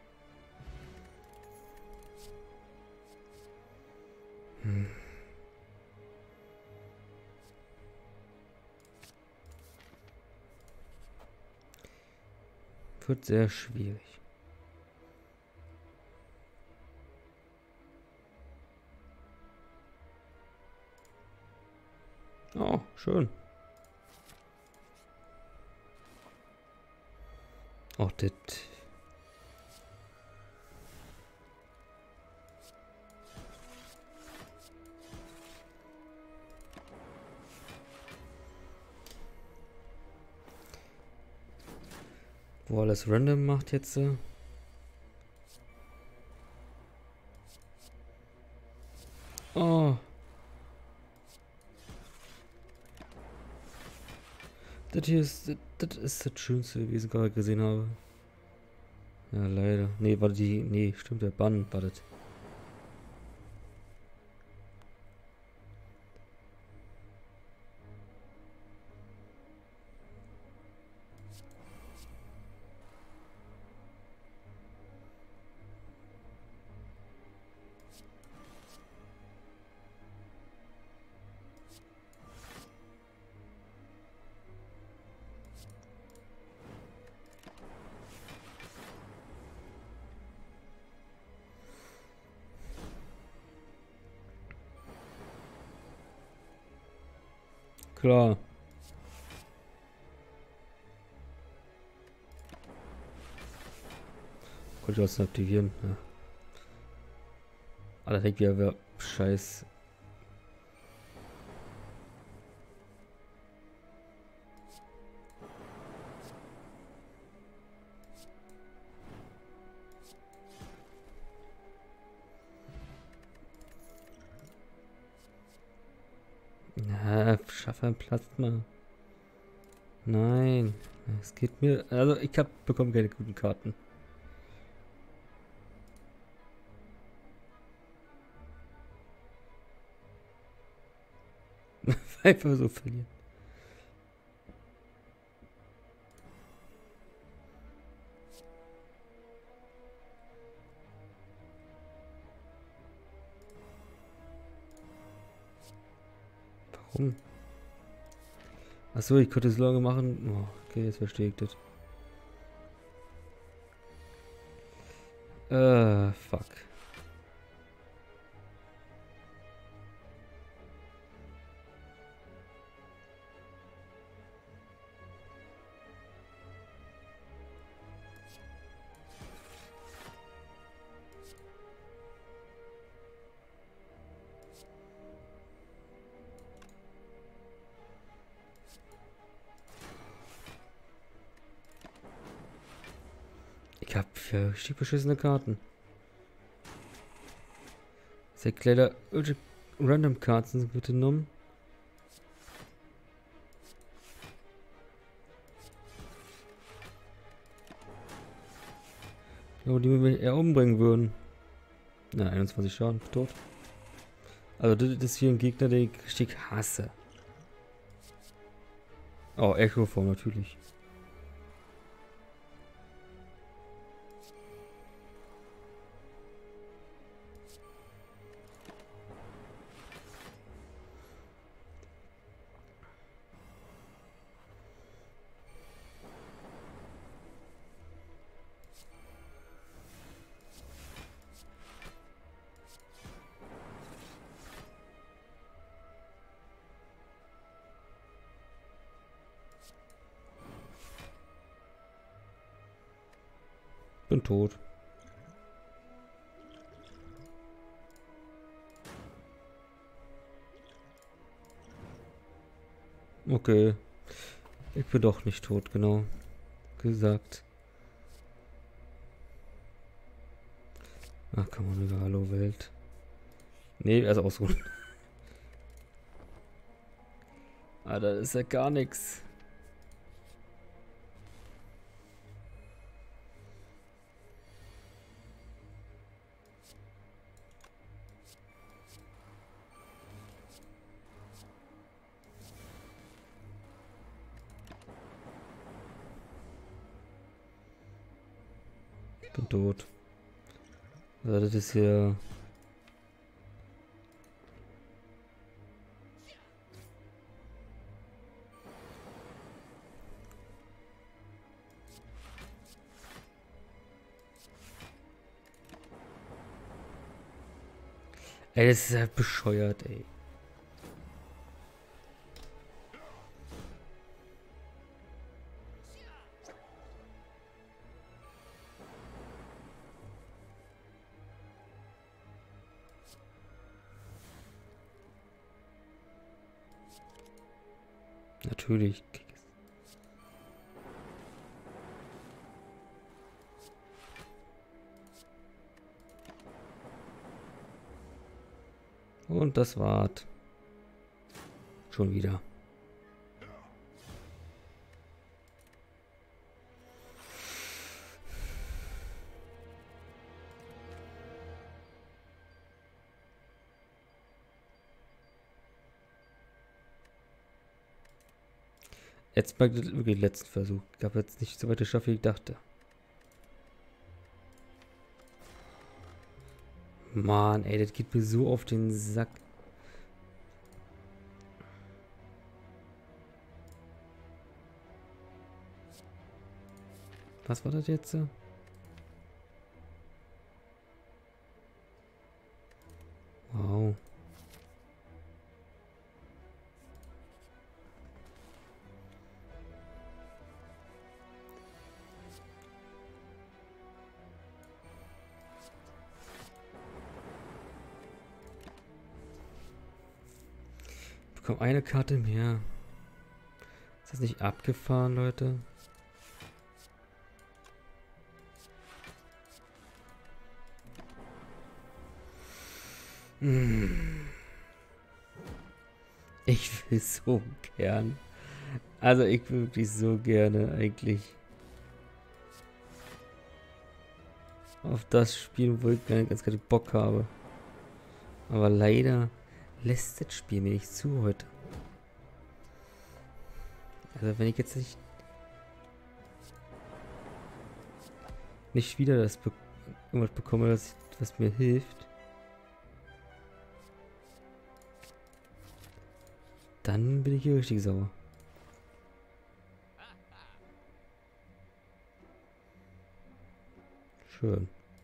Wird sehr schwierig. Oh, schön. Oh, das. Wo alles random macht jetzt. Oh. Das hier ist. Das ist das Schönste, wie ich es gerade gesehen habe. Ja, leider. Nee, war die. Nee, stimmt, der Bann war das. Klar. Konnte ich das aktivieren? Ja. Alter, denkt wieder, scheiß. Ja, schaffe einen Platz mal. Nein. Es geht mir. Also ich bekomme keine guten Karten. Einfach so verlieren. Warum? Achso, ich könnte es lange machen. Oh, okay, jetzt verstehe ich das. Fuck. Ich hab für richtig beschissene Karten. Sehr kleiner Random Karten sind bitte genommen. Ich glaube, die mich eher umbringen würden. Na, 21 Schaden, tot. Also das ist hier ein Gegner, den ich richtig hasse. Oh, Echo-Form natürlich. Bin tot. Okay. Ich bin doch nicht tot, genau. Gesagt. Ach, kann man über Hallo Welt. Nee, also ausruhen. Ah, das ist ja gar nichts. Bin tot. Also das ist hier. Ey, das ist ja bescheuert, ey. Natürlich. Und das war's. Schon wieder. Jetzt mal wirklich den letzten Versuch. Ich habe jetzt nicht so weit geschafft, wie ich dachte. Mann, ey, das geht mir so auf den Sack. Was war das jetzt? Wow. Ich bekomme eine Karte mehr. Ist das nicht abgefahren, Leute? Ich will so gern. Also ich wirklich so gerne eigentlich. Auf das Spiel, wo ich ganz gerade Bock habe. Aber leider lässt das Spiel mir nicht zu heute. Also wenn ich jetzt nicht wieder irgendwas bekomme, was mir hilft. Dann bin ich hier richtig sauer. Schön.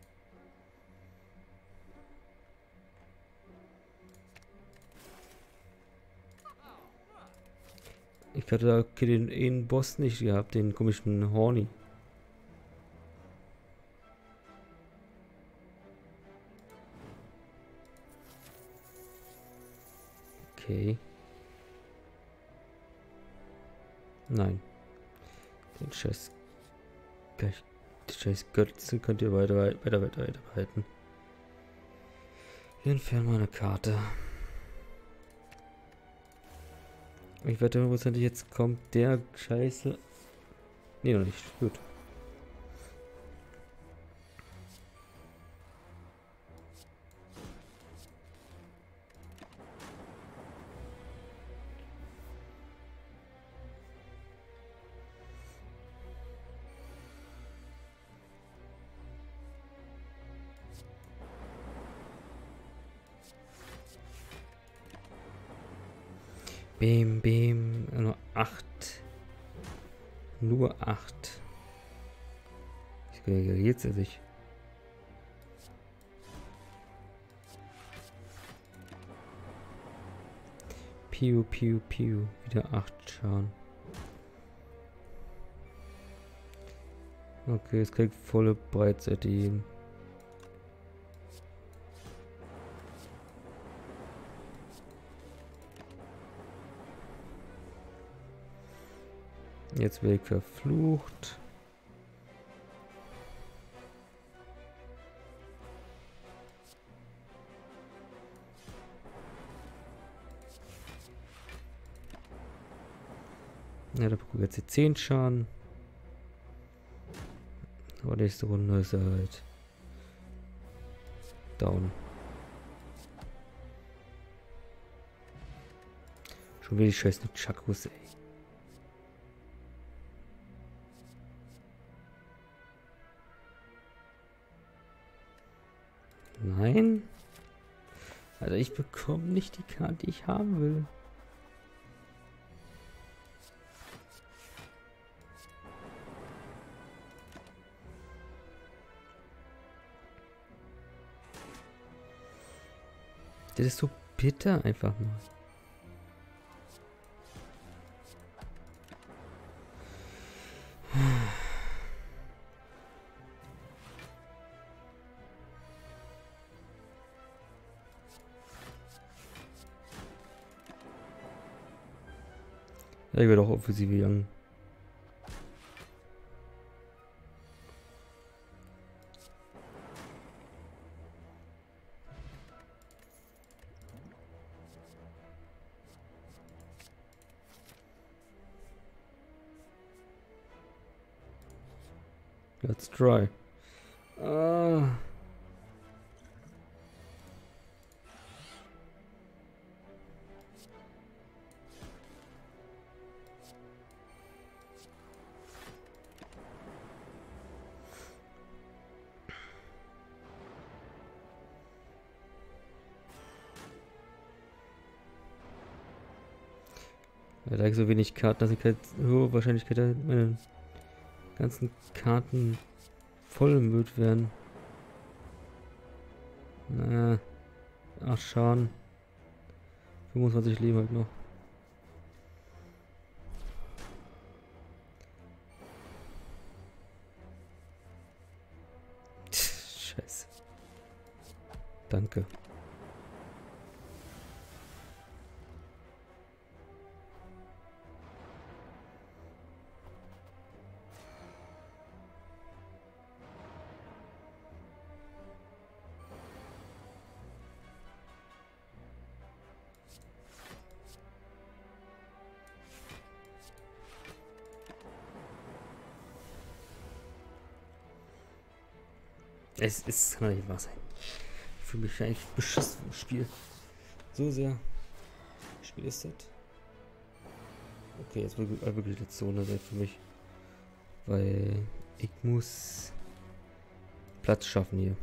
Ich hatte da den einen Boss nicht gehabt, den komischen Horny. Okay. Nein. Den Scheiß... Die Scheiß Götze könnt ihr weiter behalten. Wir entfernen mal eine Karte. Ich wette hundertprozentig, jetzt kommt der Scheiße. Nee, noch nicht. Gut. Bim, bim. Nur 8. Nur 8. Ich reagiert sie sich. Piu, piu, piu. Wieder 8 Schaden. Okay, es kriegt volle Breitseite hin. Jetzt werde ich verflucht. Ja, da bekomme ich jetzt die 10 Schaden. Aber nächste Runde ist er halt down. Schon wieder die scheiß Chakos, ey. Nein. Also ich bekomme nicht die Karte, die ich haben will. Das ist so bitter einfach mal. Ja, ich werde auch offensiv gegangen. Let's try. Ja, da ich so wenig Karten, dass ich halt hohe Wahrscheinlichkeit habe, meine ganzen Karten vollmüht werden. Ach, Schaden. 25 Leben halt noch. Scheiße. Danke. Es kann doch nicht wahr sein. Ich fühle mich eigentlich beschissen im Spiel. So sehr. Das Spiel ist das. Okay, jetzt wird wirklich letzte Runde sein für mich. Weil ich muss Platz schaffen hier.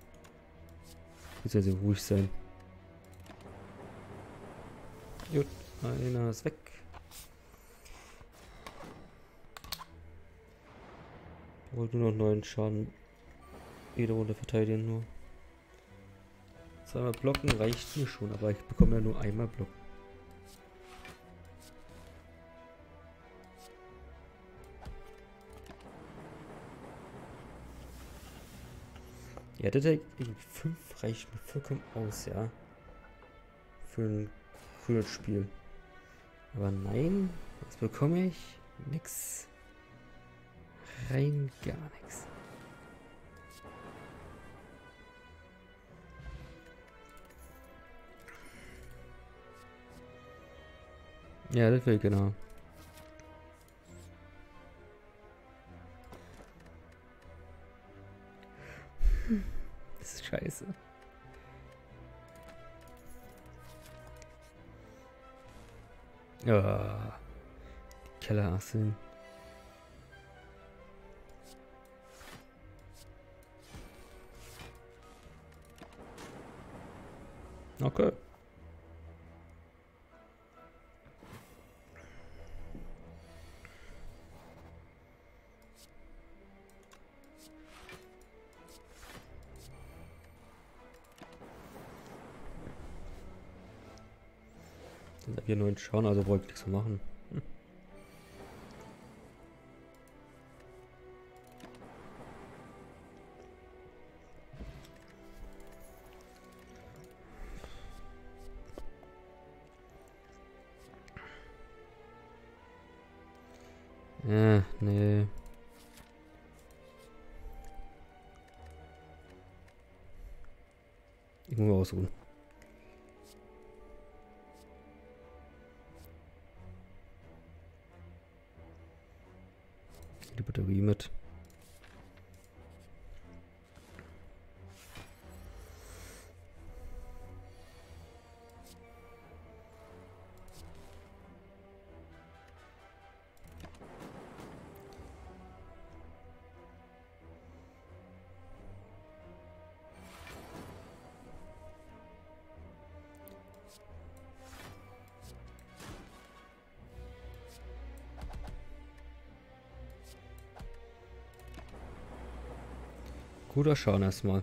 Muss ja so ruhig sein. Gut. Einer ist weg. Wollte nur noch 9 Schaden. Jede Runde verteidigen nur. Zweimal blocken reicht mir schon, aber ich bekomme ja nur einmal blocken. Ja, der Deck 5 reicht mir vollkommen aus, ja. Für ein cooles Spiel. Aber nein, was bekomme ich? Nix. Rein gar nichts. Ja, das will genau. Das ist scheiße. Ja. Kellerasseln. Okay. Dann habe ich hier 9 Schauen, also wollte ich nichts mehr machen. Nee. Ich muss mal ausruhen. Die Batterie mit. Guter Schauen erstmal.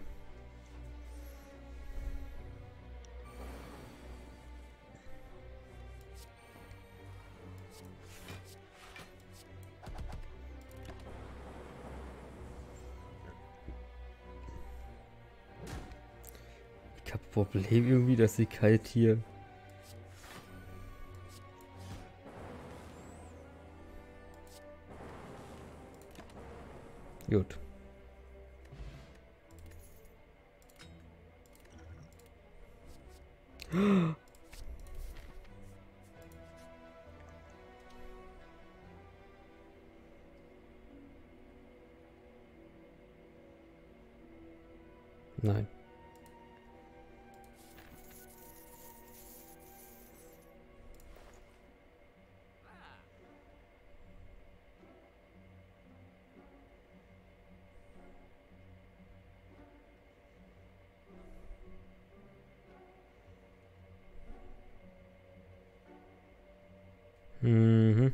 Ich habe Problem irgendwie, dass sie kalt hier. Gut. Nein. Mhm.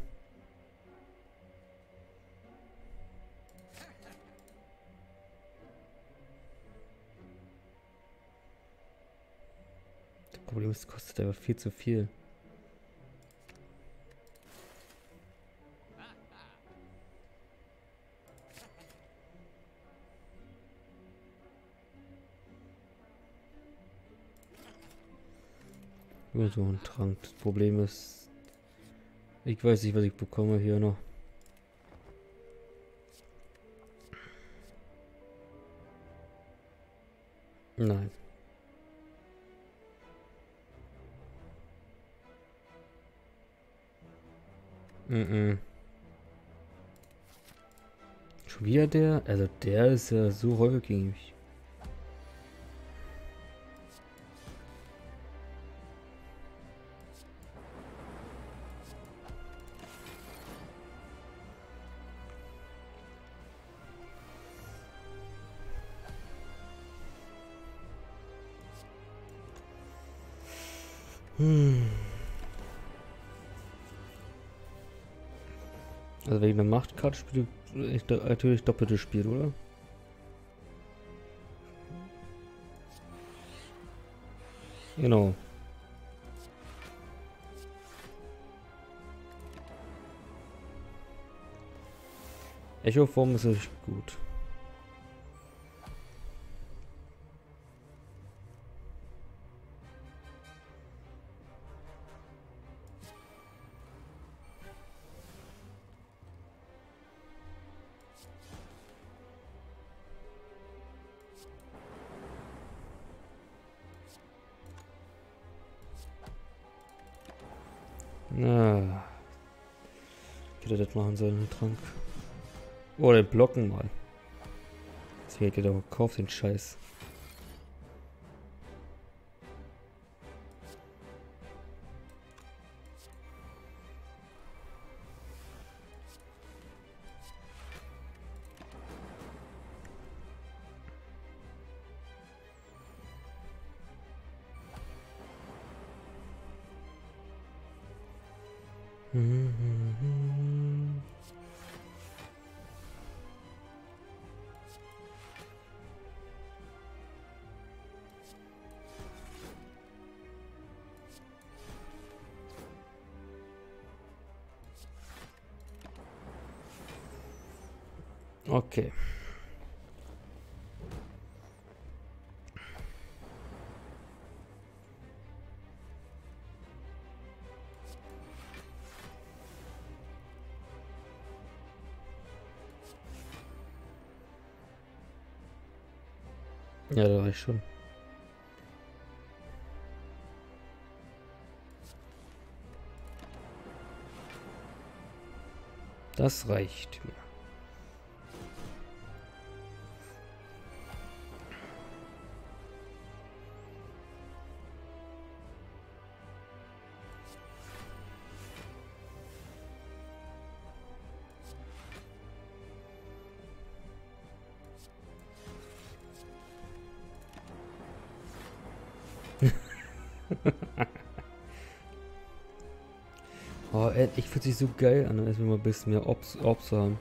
Das Problem ist, es kostet aber viel zu viel. Nur so ein Trank. Das Problem ist, ich weiß nicht, was ich bekomme hier noch. Nein. Schon wieder der? Also der ist ja so häufig gegen mich. Also wegen der Machtkarte spielt ich natürlich doppeltes Spiel, oder? Genau. Echo-Form ist echt gut. Na, ich hätte das machen sollen, den Trank. Oder den blocken mal. Deswegen hätte ich gedacht, kauf den Scheiß. Okay. Ja, da reicht schon. Das reicht mir. Oh, ich fühlt sich so geil an, als wir mal ein bisschen mehr Ops haben.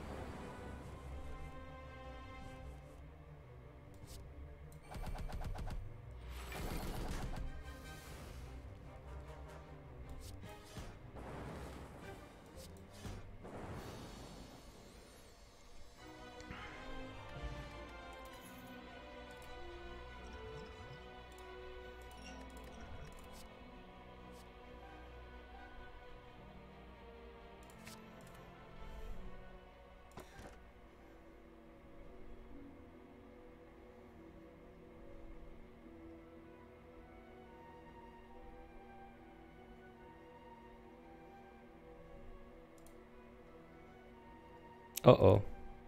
Oh oh.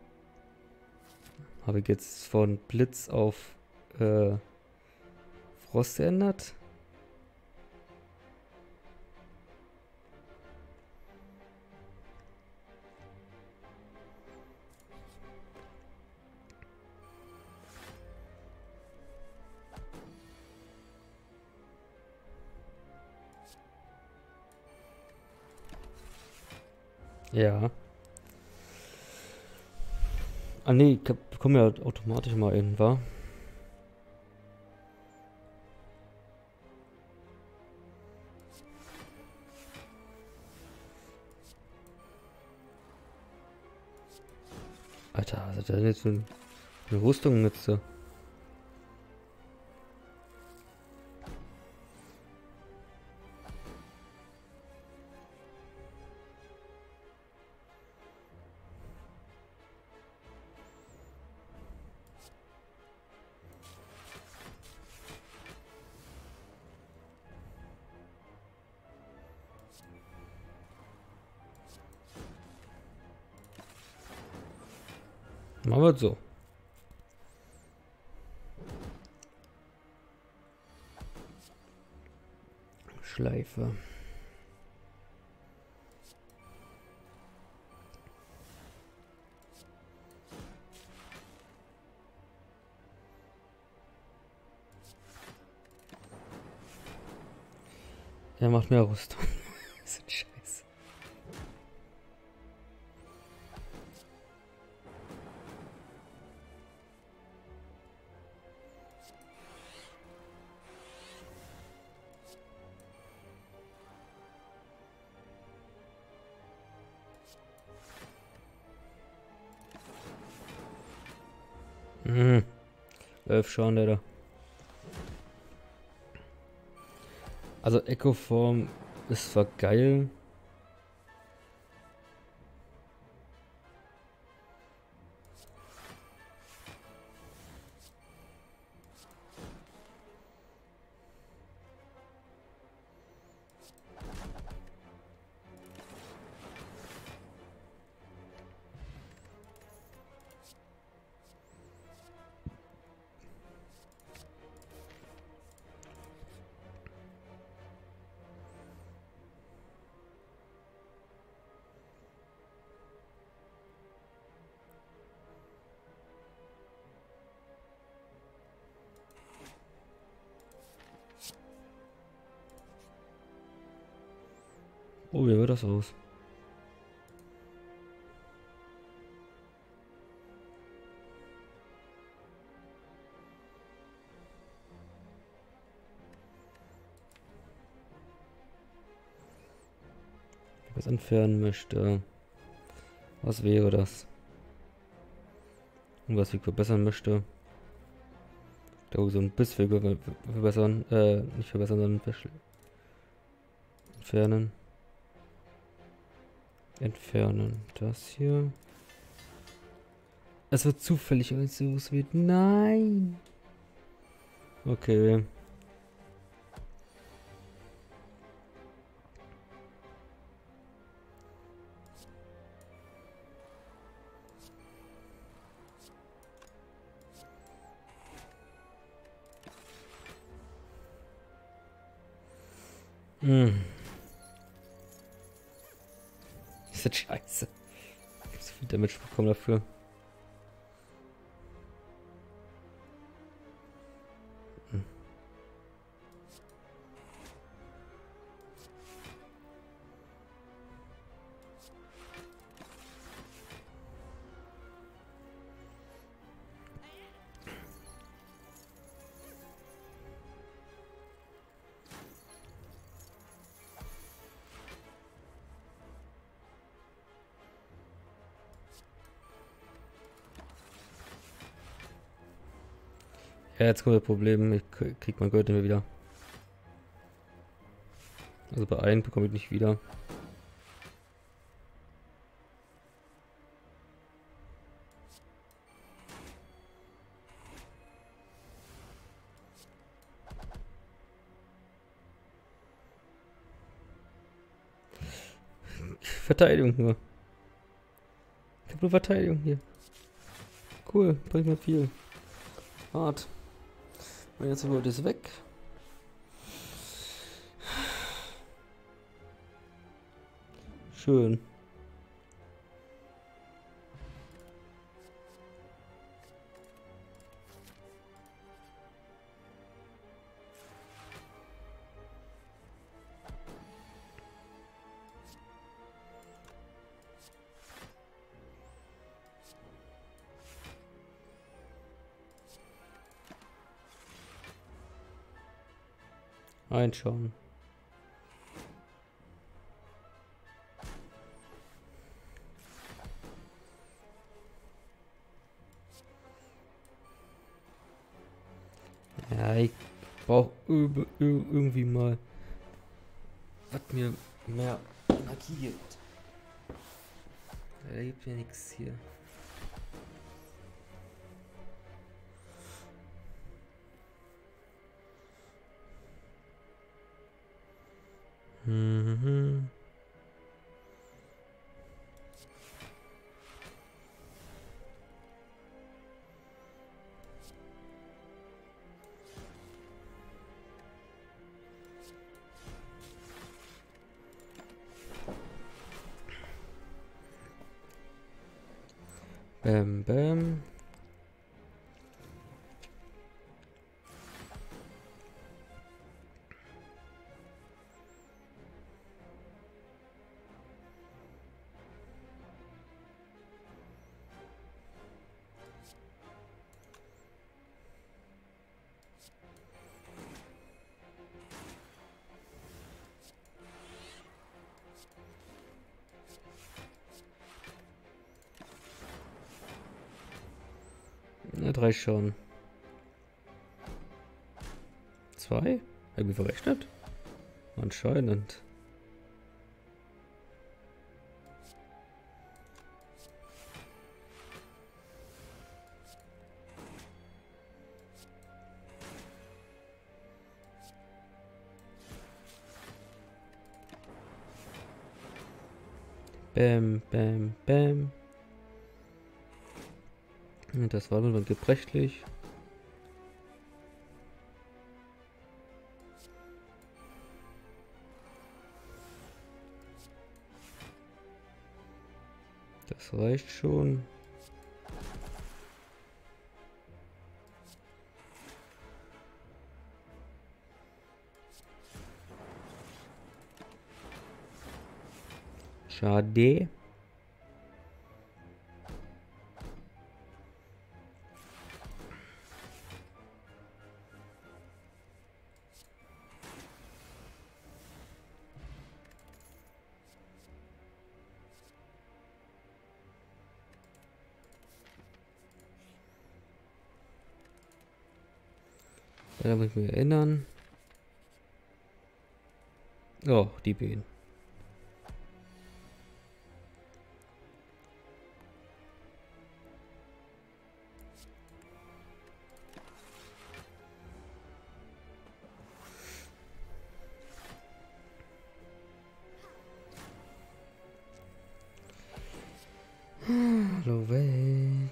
Habe ich jetzt von Blitz auf Frost geändert? Ja. Ah nee, ich bekomme ja automatisch mal in, wa? Alter, was hat der denn jetzt für eine Rüstung mit so? Machen wir so. Schleife. Er macht mehr Rüstung. Das ist scheiße. Mhm. 11 Schaden, der da. Also Echo-Form ist zwar geil. Oh, wie wird das aus? Wenn ich was entfernen möchte. Was wäre das? Und was ich verbessern möchte. Ich glaube, so ein Biss verbessern. Nicht verbessern, sondern entfernen. Entfernen. Das hier. Es wird zufällig ausgewählt. Nein! Okay. Hm. Ist das scheiße. Ich hab so viel Damage bekommen dafür. Ja, jetzt kommt das Problem, ich krieg mein Gold nicht mehr wieder. Also bei einem bekomme ich nicht wieder. Verteidigung nur. Ich habe nur Verteidigung hier. Cool, bringt mir viel. Hart. Und jetzt Gold ist weg. Schön. Einschauen. Ja, ich brauche irgendwie mal, was mir mehr Energie gibt. Da gibt ja nichts hier. Mhm. Bam, bam. 3 schon. 2? Hab ich verrechnet? Anscheinend. Bam, bam, bam. Und das war nur gebrechlich. Das reicht schon. Schade. Da muss ich mich erinnern. Oh, die Bienen. Hallo Welt.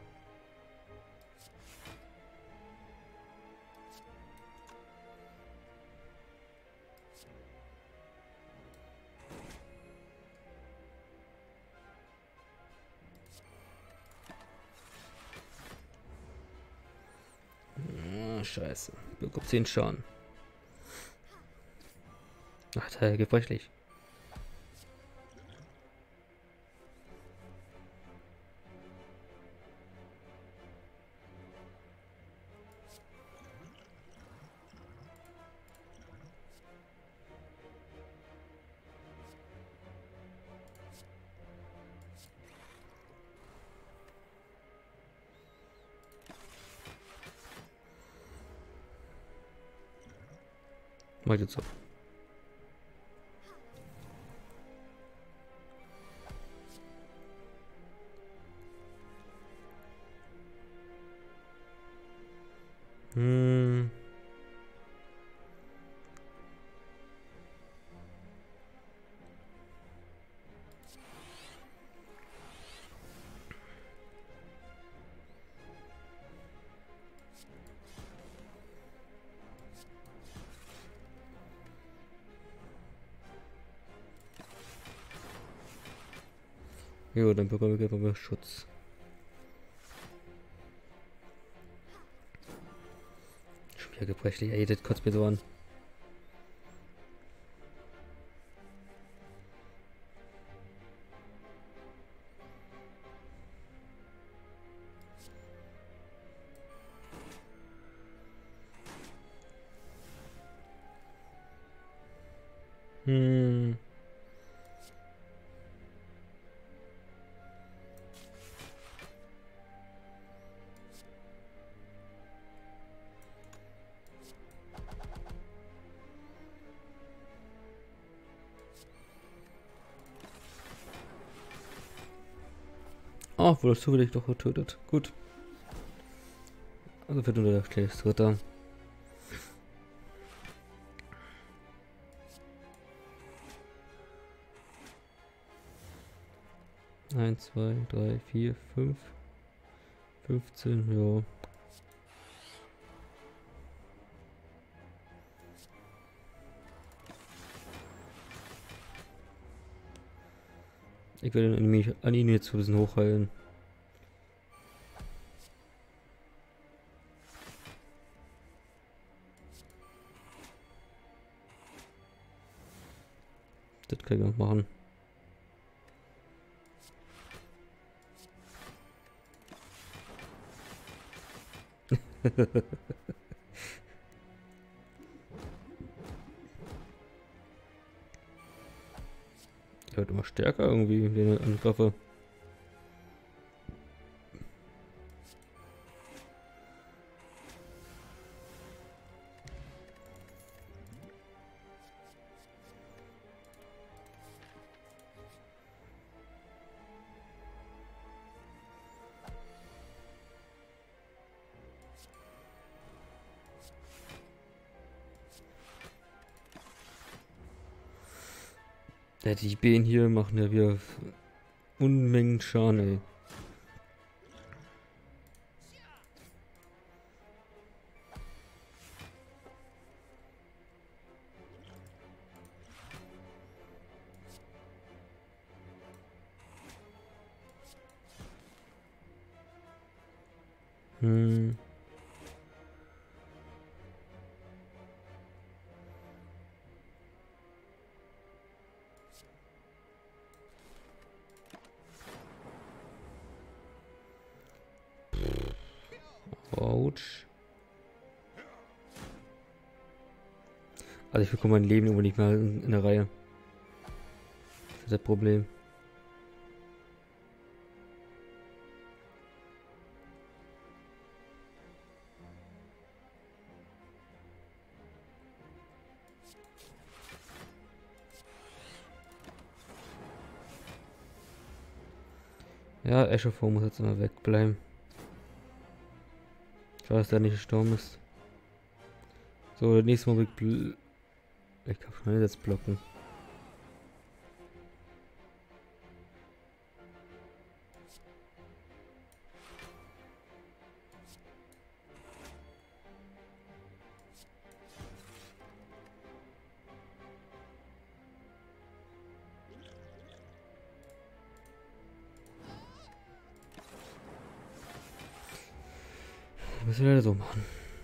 Ah, scheiße. Bekommt 10 Schaden. Ach, der gebrechlich. Mach jetzt so. Hm. Jo, dann bekommen wir mehr Schutz. Schon wieder gebrechlich, ey, das kotzt mir so an. Hm. Ach, wurde zufällig doch getötet. Gut. Also wird nur der schlechteste Ritter. Eins, 2, 3, 4, 5, 15, ja. Ich werde an ihn jetzt ein bisschen hochheilen. Das kann ich noch machen. Der wird immer stärker irgendwie, den Angriffe. Ja, die Bienen hier machen ja wieder Unmengen Schaden, ey. Hm. Autsch. Also ich bekomme mein Leben irgendwo nicht mehr in der Reihe. Das ist das Problem. Ja, Eschefor muss jetzt immer wegbleiben. Ich weiß, dass der nicht gestorben ist. So, der nächste Mal ich kann schon jetzt blocken. Müssen wir leider so machen.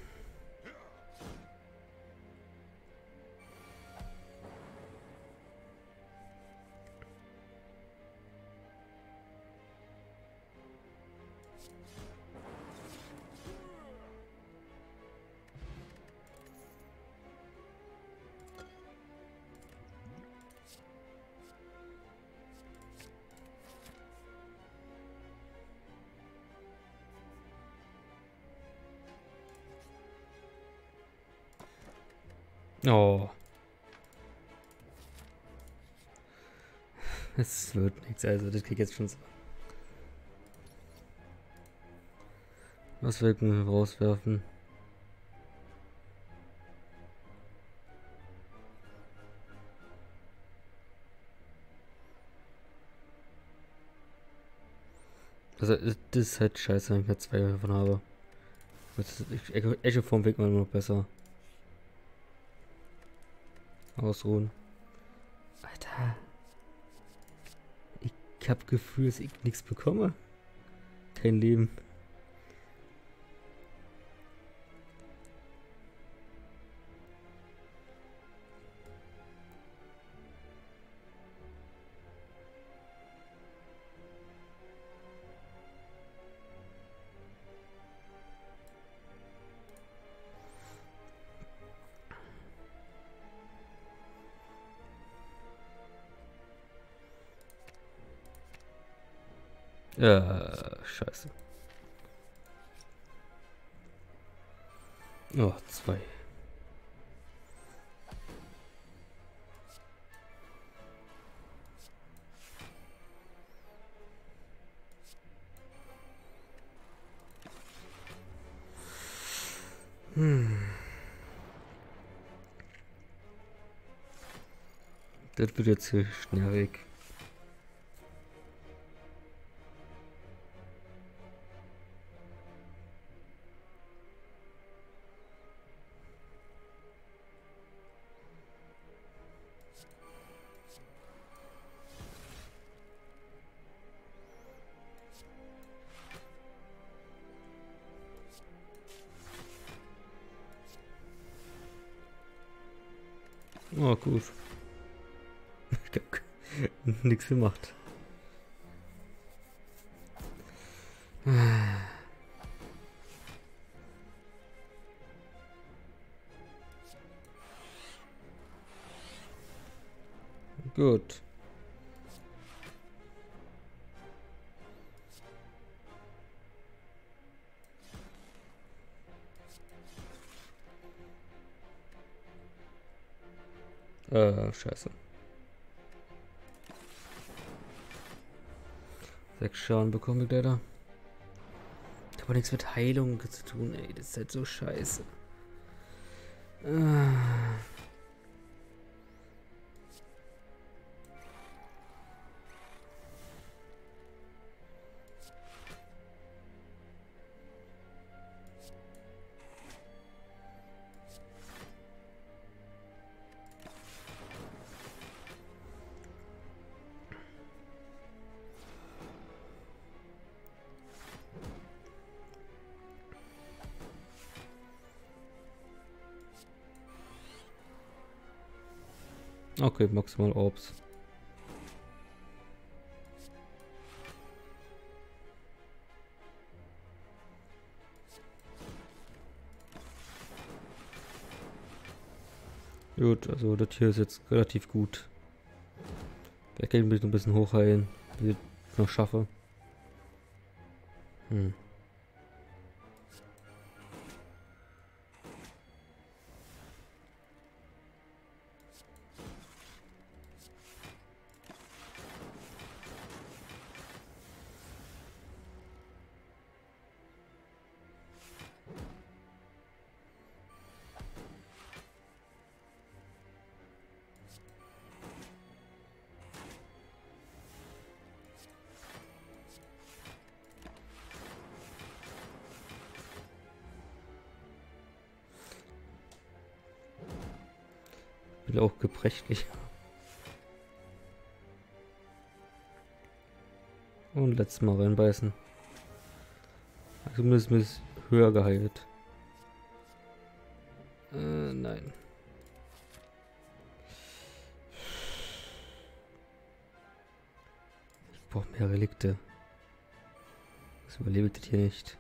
Oh. Es wird nichts, also das krieg ich jetzt schon so. Was wir rauswerfen? Also das ist halt scheiße, wenn ich da zwei davon habe. Echo vom Weg mal noch besser. Ausruhen. Alter. Ich hab Gefühl, dass ich nichts bekomme. Kein Leben. Ja, scheiße. Oh, zwei. Das wird jetzt hier schnell weg. Oh, gut. Ich hab nichts gemacht. Gut. Scheiße. 6 Schaden bekomme ich leider. Ich habe nichts mit Heilung zu tun, ey. Das ist halt so scheiße. Okay, maximal Orbs. Gut, also das hier ist jetzt relativ gut. Vielleicht kann ich mich noch ein bisschen hochheilen, wie ich es noch schaffe. Bin auch gebrechlich. Und letztes Mal reinbeißen. Also zumindest ein bisschen höher geheilt. Nein. Ich brauche mehr Relikte. Das überlebe ich das hier nicht.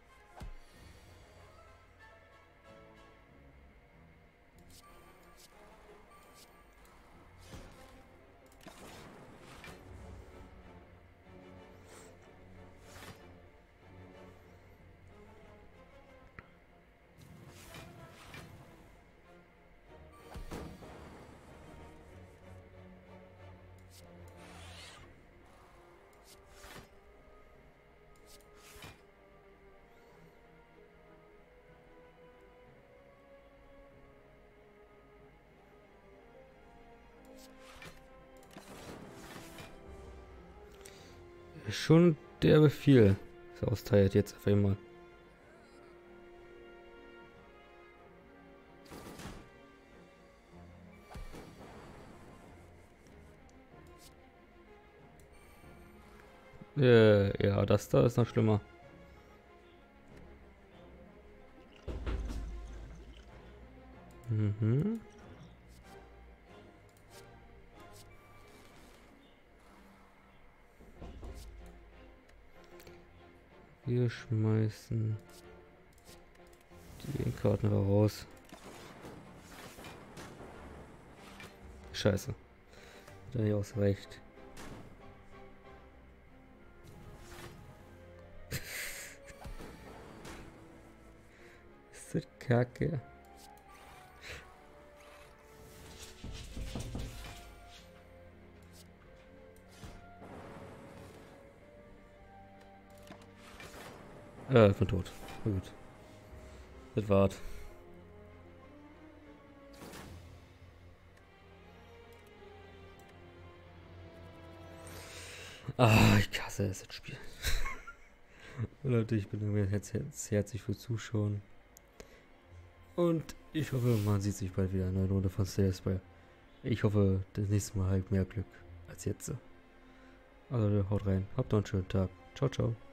Schon derbe viel. Das austeilt jetzt auf einmal. Ja, das da ist noch schlimmer. Mhm. Wir schmeißen die Karten raus. Scheiße. Da nicht ausreicht. Ist das Kacke? Ich bin tot. Na gut. Das war's. Ich hasse es, das Spiel. Leute, ich bedanke mich jetzt herzlich fürs Zuschauen. Und ich hoffe, man sieht sich bald wieder in einer Runde von Slay the Spire. Ich hoffe, das nächste Mal halt mehr Glück als jetzt. Also haut rein. Habt noch einen schönen Tag. Ciao, ciao.